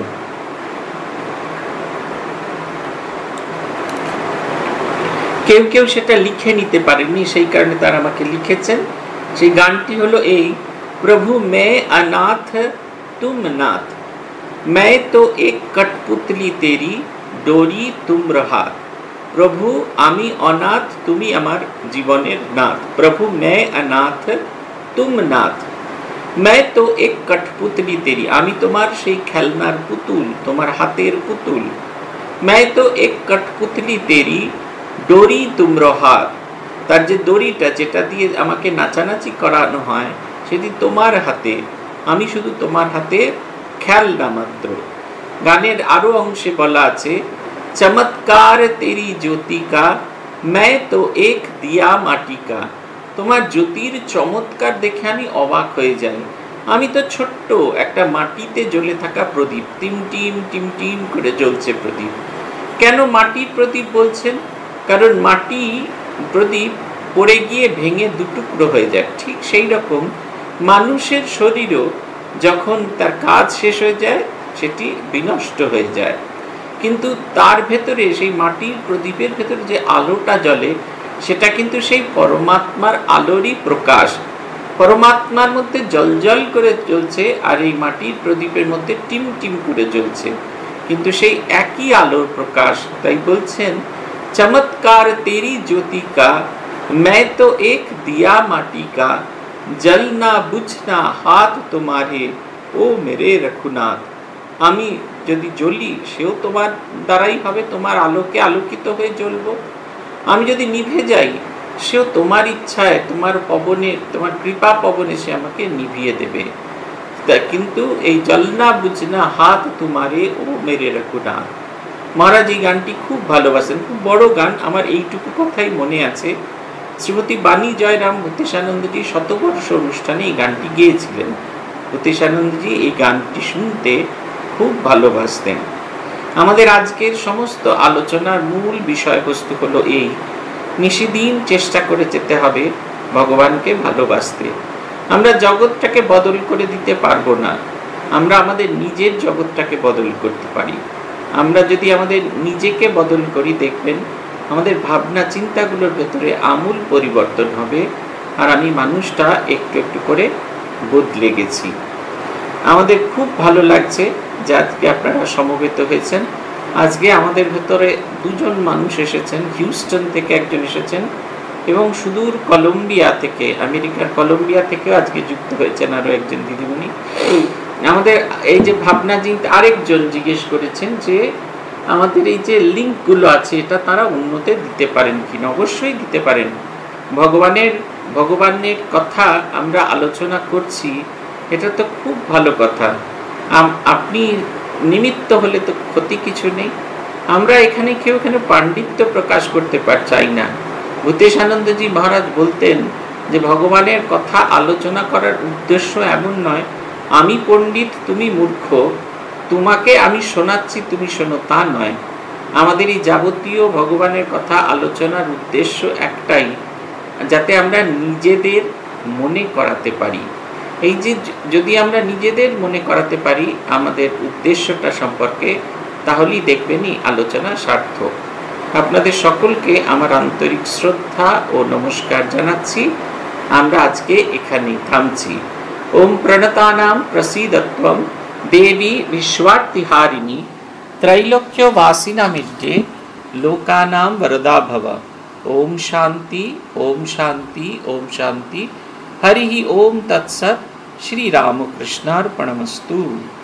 কেউ কেউ সেটা লিখে নিতে পারেননি, সেই কারণে তারা আমাকে লিখেছেন। সেই গানটি হলো এই, প্রভু মে অনাথ তুম নাথ, मैं तो एक कठपुतली तेरी डोरी तुम रहा। প্রভু আমি অনাথ, তুমি আমার জীবনের নাথ। প্রভু मैं अनाथ तुम नाथ, मैं तो एक कठपुतली तेरी, আমি তোমার সেই খেলনার পুতুল, তোমার হাতের পুতুল। मैं तो एक कठपुतली तेरी डोरी तुम रहा, তার যে দড়িটা যেটা দিয়ে আমাকে নাচানাচি করানো হয় সেটি তোমার হাতে, আমি শুধু তোমার হাতে খেলনা মাত্র। গানের আরো অংশে বলা আছে, চমৎকার তেরি জ্যোতি কা मैं तो एक दिया माटी का, তোমার জ্যোতির চমৎকার দেখে আমি অবাক হয়ে যাই। আমি তো ছোট্ট একটা মাটিতে জ্বলে থাকা প্রদীপ, টিম টিম টিম টিম করে জ্বলছে প্রদীপ। কেন মাটির প্রদীপ বলছেন? কারণ মাটি প্রদীপ পড়ে গিয়ে ভেঙে দুটুকরো হয়ে যায়। ঠিক সেই রকম মানুষের শরীরও যখন তার কাজ শেষ হয়ে যায় সেটি বিনষ্ট হয়ে যায়, কিন্তু তার ভেতরে সেই মাটির প্রদীপের ভেতরে যে আলোটা জ্বলে সেটা কিন্তু সেই পরমাত্মার আলোরই প্রকাশ। পরমাত্মার মধ্যে জলজল করে জ্বলছে আর এই মাটির প্রদীপের মধ্যে টিম টিম করে জ্বলছে, কিন্তু সেই একই আলোর প্রকাশ। তাই বলছেন, চমৎকার তেরি জ্যোতি কা मैं तो एक दिया माटी का, जलना बुझना हाथ तुम्हारे ও মেরে রঘুনাথ। আমি যদি জ্বলি সেও তোমার দ্বারাই হবে, তোমার আলোকে আলোকিত হয়ে জ্বলবো। আমি যদি নিভে যাই সেও তোমার ইচ্ছায়, তোমার পবনে, তোমার কৃপা পবনে সে আমাকে নিভিয়ে দেবে। কিন্তু এই জলনা বুঝনা হাত তোমারে ও মেরে রঘুনাথ। মহারাজ এই গানটি খুব ভালোবাসেন, খুব বড় গান, আমার এইটুকু কথাই মনে আছে। শ্রীমতী বাণী জয়রাম ভূতেশানন্দজি শতবর্ষ অনুষ্ঠানে এই গানটি গেয়েছিলেন। ভূতেশানন্দজি এই গানটি শুনতে খুব ভালোবাসতেন। আমাদের আজকের সমস্ত আলোচনার মূল বিষয়বস্তু হলো এই, নিশিদিন চেষ্টা করে যেতে হবে ভগবানকে ভালোবাসতে। আমরা জগৎটাকে বদল করে দিতে পারবো না, আমরা আমাদের নিজের জগৎটাকে বদল করতে পারি। আমরা যদি আমাদের নিজেকে বদল করি, দেখবেন আমাদের ভাবনা চিন্তাগুলোর ভেতরে আমূল পরিবর্তন হবে, আর আমি মানুষটা একটু একটু করে বদলে গেছি। আমাদের খুব ভালো লাগছে যে আজকে আপনারা সমবেত হয়েছেন। আজকে আমাদের ভেতরে দুজন মানুষ এসেছেন, হিউস্টন থেকে একজন এসেছেন এবং সুদূর কলম্বিয়া থেকে, আমেরিকার কলম্বিয়া থেকেও আজকে যুক্ত হয়েছেন আরও একজন দিদিমণি। আমাদের এই যে ভাবনা চিন্তা, আরেকজন জিজ্ঞেস করেছেন যে আমাদের এই যে লিঙ্কগুলো আছে এটা তারা উন্নতে দিতে পারেন কিনা। অবশ্যই দিতে পারেন। ভগবানের কথা আমরা আলোচনা করছি, এটা তো খুব ভালো কথা। আপনি নিমিত্ত হলে তো ক্ষতি কিছু নেই। আমরা এখানে কেউ এখানে পাণ্ডিত্য প্রকাশ করতে চাই না। ভূতেশানন্দজি মহারাজ বলতেন যে ভগবানের কথা আলোচনা করার উদ্দেশ্য এমন নয় আমি পণ্ডিত তুমি মূর্খ, তোমাকে আমি শোনাচ্ছি তুমি শোনো, তা নয়। আমাদের এই যাবতীয় ভগবানের কথা আলোচনার উদ্দেশ্য একটাই, যাতে আমরা নিজেদের মনে করাতে পারি। এই যে যদি আমরা নিজেদের মনে করাতে পারি আমাদের উদ্দেশ্যটা সম্পর্কে, তাহলেই দেখবেনই আলোচনা সার্থক। আপনাদের সকলকে আমার আন্তরিক শ্রদ্ধা ও নমস্কার জানাচ্ছি। আমরা আজকে এখানেই থামছি। ओम प्रणतानां प्रसीदत्वं देवी विश्वार्तिहारिणी त्रैलोक्यवासिनामिद्ये लोकानां वरदा भव। ओम शांति ओम शांति ओम शांति। हरि ओम तत्सत्। श्री रामकृष्णार्पणमस्तु।